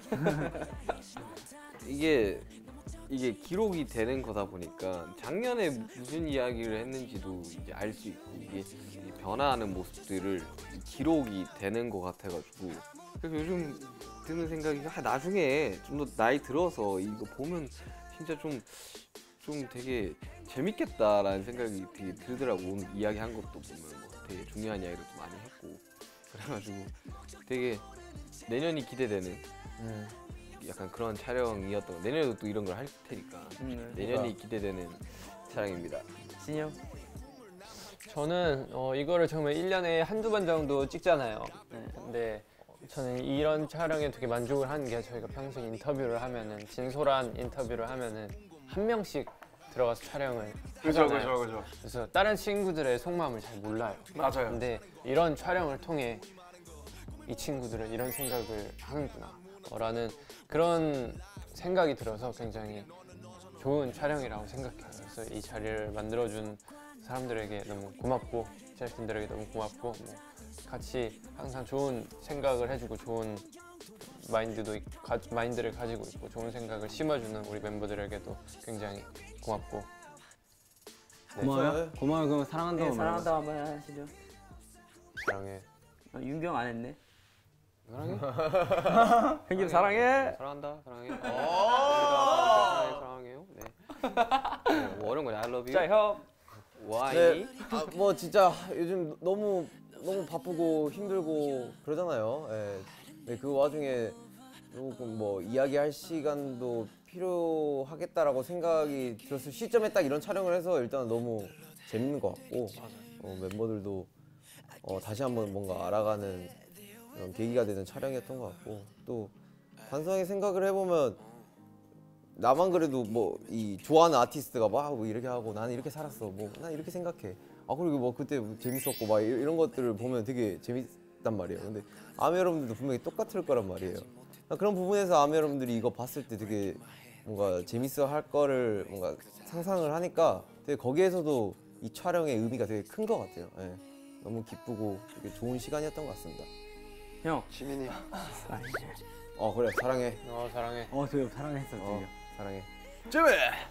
D: 이게 기록이 되는 거다 보니까 작년에 무슨 이야기를 했는지도 이제 알 수 있고 이게 변화하는 모습들을 기록이 되는 것 같아가지고 그래서 요즘 드는 생각이 나중에 좀 더 나이 들어서 이거 보면 진짜 좀 되게 재밌겠다라는 생각이 되게 들더라고. 오늘 이야기한 것도 보면 뭐 되게 중요한 이야기를 좀 많이 했고 그래가지고 되게 내년이 기대되는 약간 그런 촬영이었던 내년에도 또 이런 걸 할 테니까 내년이 기대되는 촬영입니다.
H: 진이 형.
F: 저는 이거를 정말 1년에 한두 번 정도 찍잖아요. 근데 저는 이런 촬영에 되게 만족을 하는 게 저희가 평소에 인터뷰를 하면은 진솔한 인터뷰를 하면은 한 명씩 들어가서 촬영을 하잖아요.
A: 그죠.
F: 그래서 다른 친구들의 속마음을 잘 몰라요.
A: 맞아요.
F: 근데 이런 촬영을 통해 이 친구들은 이런 생각을 하는구나 라는 그런 생각이 들어서 굉장히 좋은 촬영이라고 생각해요. 그래서 이 자리를 만들어준 사람들에게 너무 고맙고 제작진들에게 너무 고맙고 뭐 같이 항상 좋은 생각을 해주고 좋은 마인드를 가지고 있고 좋은 생각을 심어주는 우리 멤버들에게도 굉장히 고맙고
E: 고마워요. 고마워요. 그럼 사랑한다고
H: 네, 사랑한다고 한번 하시죠.
F: 사랑해.
H: 윤경 안 했네.
F: 사랑해?
H: 형님 사랑해.
D: 사랑한다. 사랑해. 사랑해요. 네. 뭐 어려운 거냐? I love you.
H: 자 형.
D: Why?
B: 네, 뭐 진짜 요즘 너무 바쁘고 힘들고 그러잖아요. 예. 네, 그 와중에 조금 뭐 이야기할 시간도 필요하겠다라고 생각이 들었을 시점에 딱 이런 촬영을 해서 일단 너무 재밌는 것 같고 멤버들도 다시 한번 뭔가 알아가는 그런 계기가 되는 촬영이었던 것 같고 또 단순하게 생각을 해보면 나만 그래도 뭐 이 좋아하는 아티스트가 막 뭐 이렇게 하고 나는 이렇게 살았어 뭐 난 이렇게 생각해 그리고 뭐 그때 뭐 재밌었고 막 이런 것들을 보면 되게 재밌단 말이에요. 근데 아미 여러분들도 분명히 똑같을 거란 말이에요. 그런 부분에서 아미 여러분들이 이거 봤을 때 되게 뭔가 재밌어 할 거를 뭔가 상상을 하니까 되게 거기에서도 이 촬영의 의미가 되게 큰 것 같아요. 예. 너무 기쁘고 되게 좋은 시간이었던 것 같습니다.
H: 형.
G: 지민이
B: 그래 사랑해.
F: 사랑해.
E: 되게 사랑했어 되게.
B: 사랑해.
A: 쯔미.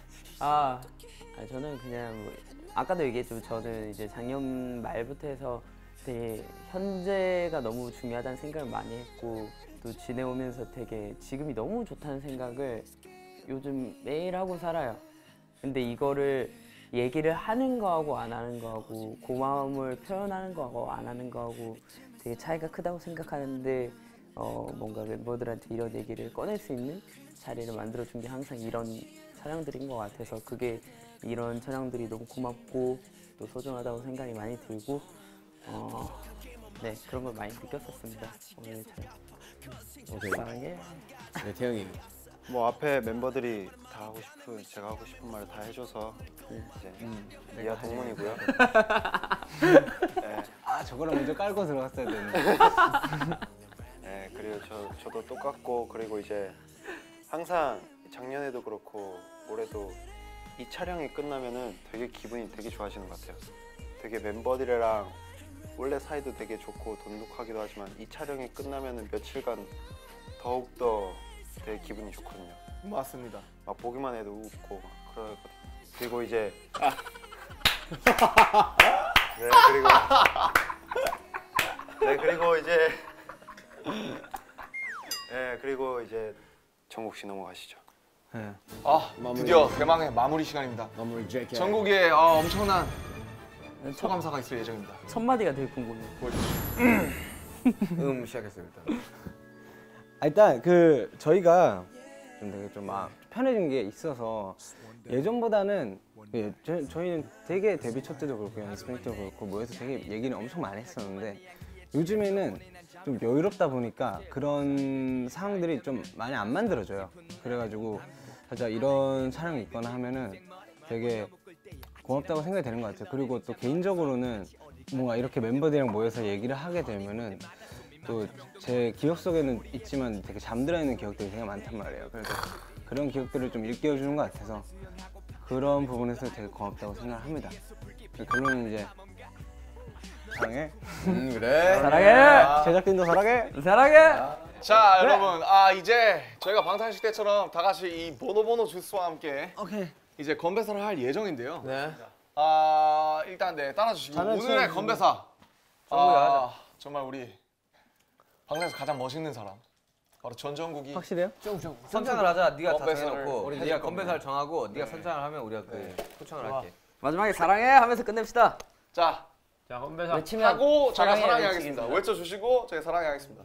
H: 저는 그냥 뭐 아까도 얘기했지만 저는 이제 작년 말부터 해서 되게 현재가 너무 중요하다는 생각을 많이 했고 또 지내오면서 되게 지금이 너무 좋다는 생각을 요즘 매일 하고 살아요. 근데 이거를 얘기를 하는 거하고 안 하는 거하고 고마움을 표현하는 거하고 안 하는 거하고 되게 차이가 크다고 생각하는데 뭔가 멤버들한테 이런 얘기를 꺼낼 수 있는 자리를 만들어준 게 항상 이런 촬영들인 것 같아서 그게 이런 촬영들이 너무 고맙고 또 소중하다고 생각이 많이 들고 네 그런 걸 많이 느꼈었습니다. 오늘 촬영. 사랑해.
B: 네 태영이.
G: 뭐 앞에 멤버들이 다 하고 싶은 제가 하고 싶은 말을 다 해줘서 이제 이하 동문이고요. 네.
E: 저거를 먼저 깔고 들어갔어야 되는데.
G: 네, 그리고 저도 똑같고 그리고 이제 항상 작년에도 그렇고 올해도 이 촬영이 끝나면은 되게 기분이 되게 좋아지는 것 같아요. 되게 멤버들이랑 원래 사이도 되게 좋고 돈독하기도 하지만 이 촬영이 끝나면은 며칠간 더욱더 되게 기분이 좋거든요.
A: 맞습니다.
G: 막 보기만 해도 웃고 막 그러거든요. 그리고 이제 그리고 이제 정국 씨 넘어가시죠.
E: 네.
A: 드디어 대망의 마무리 시간입니다.
B: 마무리 JK.
A: 전국에 엄청난 소감사가 있을 예정입니다.
H: 첫 마디가 되게 궁금해요.
D: 시작했습니다.
E: 일단 저희가 좀 되게 좀 편해진 게 있어서 예전보다는 저희는 되게 데뷔 첫 때도 그렇고 연습생 때도 그렇고 모여서 되게 얘기를 엄청 많이 했었는데 요즘에는 좀 여유롭다 보니까 그런 상황들이 좀 많이 안 만들어져요. 그래가지고 살짝 이런 촬영이 있거나 하면은 되게 고맙다고 생각이 되는 것 같아요. 그리고 또 개인적으로는 뭔가 이렇게 멤버들이랑 모여서 얘기를 하게 되면은 또 제 기억 속에는 있지만 되게 잠들어 있는 기억들이 되게 많단 말이에요. 그래서 그런 기억들을 좀 일깨워 주는 것 같아서 그런 부분에서 되게 고맙다고 생각합니다. 결론은 이제 사랑해.
B: 그래.
H: 사랑해.
E: 제작진도 사랑해.
H: 사랑해.
A: 자 여러분 이제 저희가 방탄식 때처럼 다 같이 이 보노보노 주스와 함께 이제 건배사를 할 예정인데요.
D: 네.
A: 일단 네 따라주시고
E: 잘했어요.
A: 오늘의 건배사
D: 하자.
A: 정말 우리 방탄에서 가장 멋있는 사람 바로 전정국이
E: 확실해요?
D: 선창을 하자. 네가 다
A: 건배사를
D: 정해놓고
A: 해줄
D: 네가
A: 겁니다.
D: 건배사를 정하고 네가 선창을 하면 우리가 그 초청을 할게.
H: 마지막에 사랑해 하면서 끝냅시다.
A: 자
F: 자 건배사.
H: 외치면
A: 하고 저희가 사랑해
H: 외치겠습니다.
A: 하겠습니다. 외쳐주시고 저희가 사랑해 하겠습니다.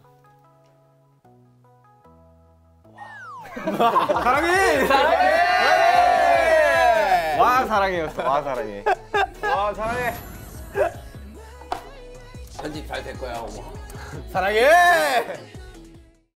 E: 와 사랑해였어. 와 사랑해.
A: 와 사랑해.
D: 편집 잘 될 거야.
B: 사랑해.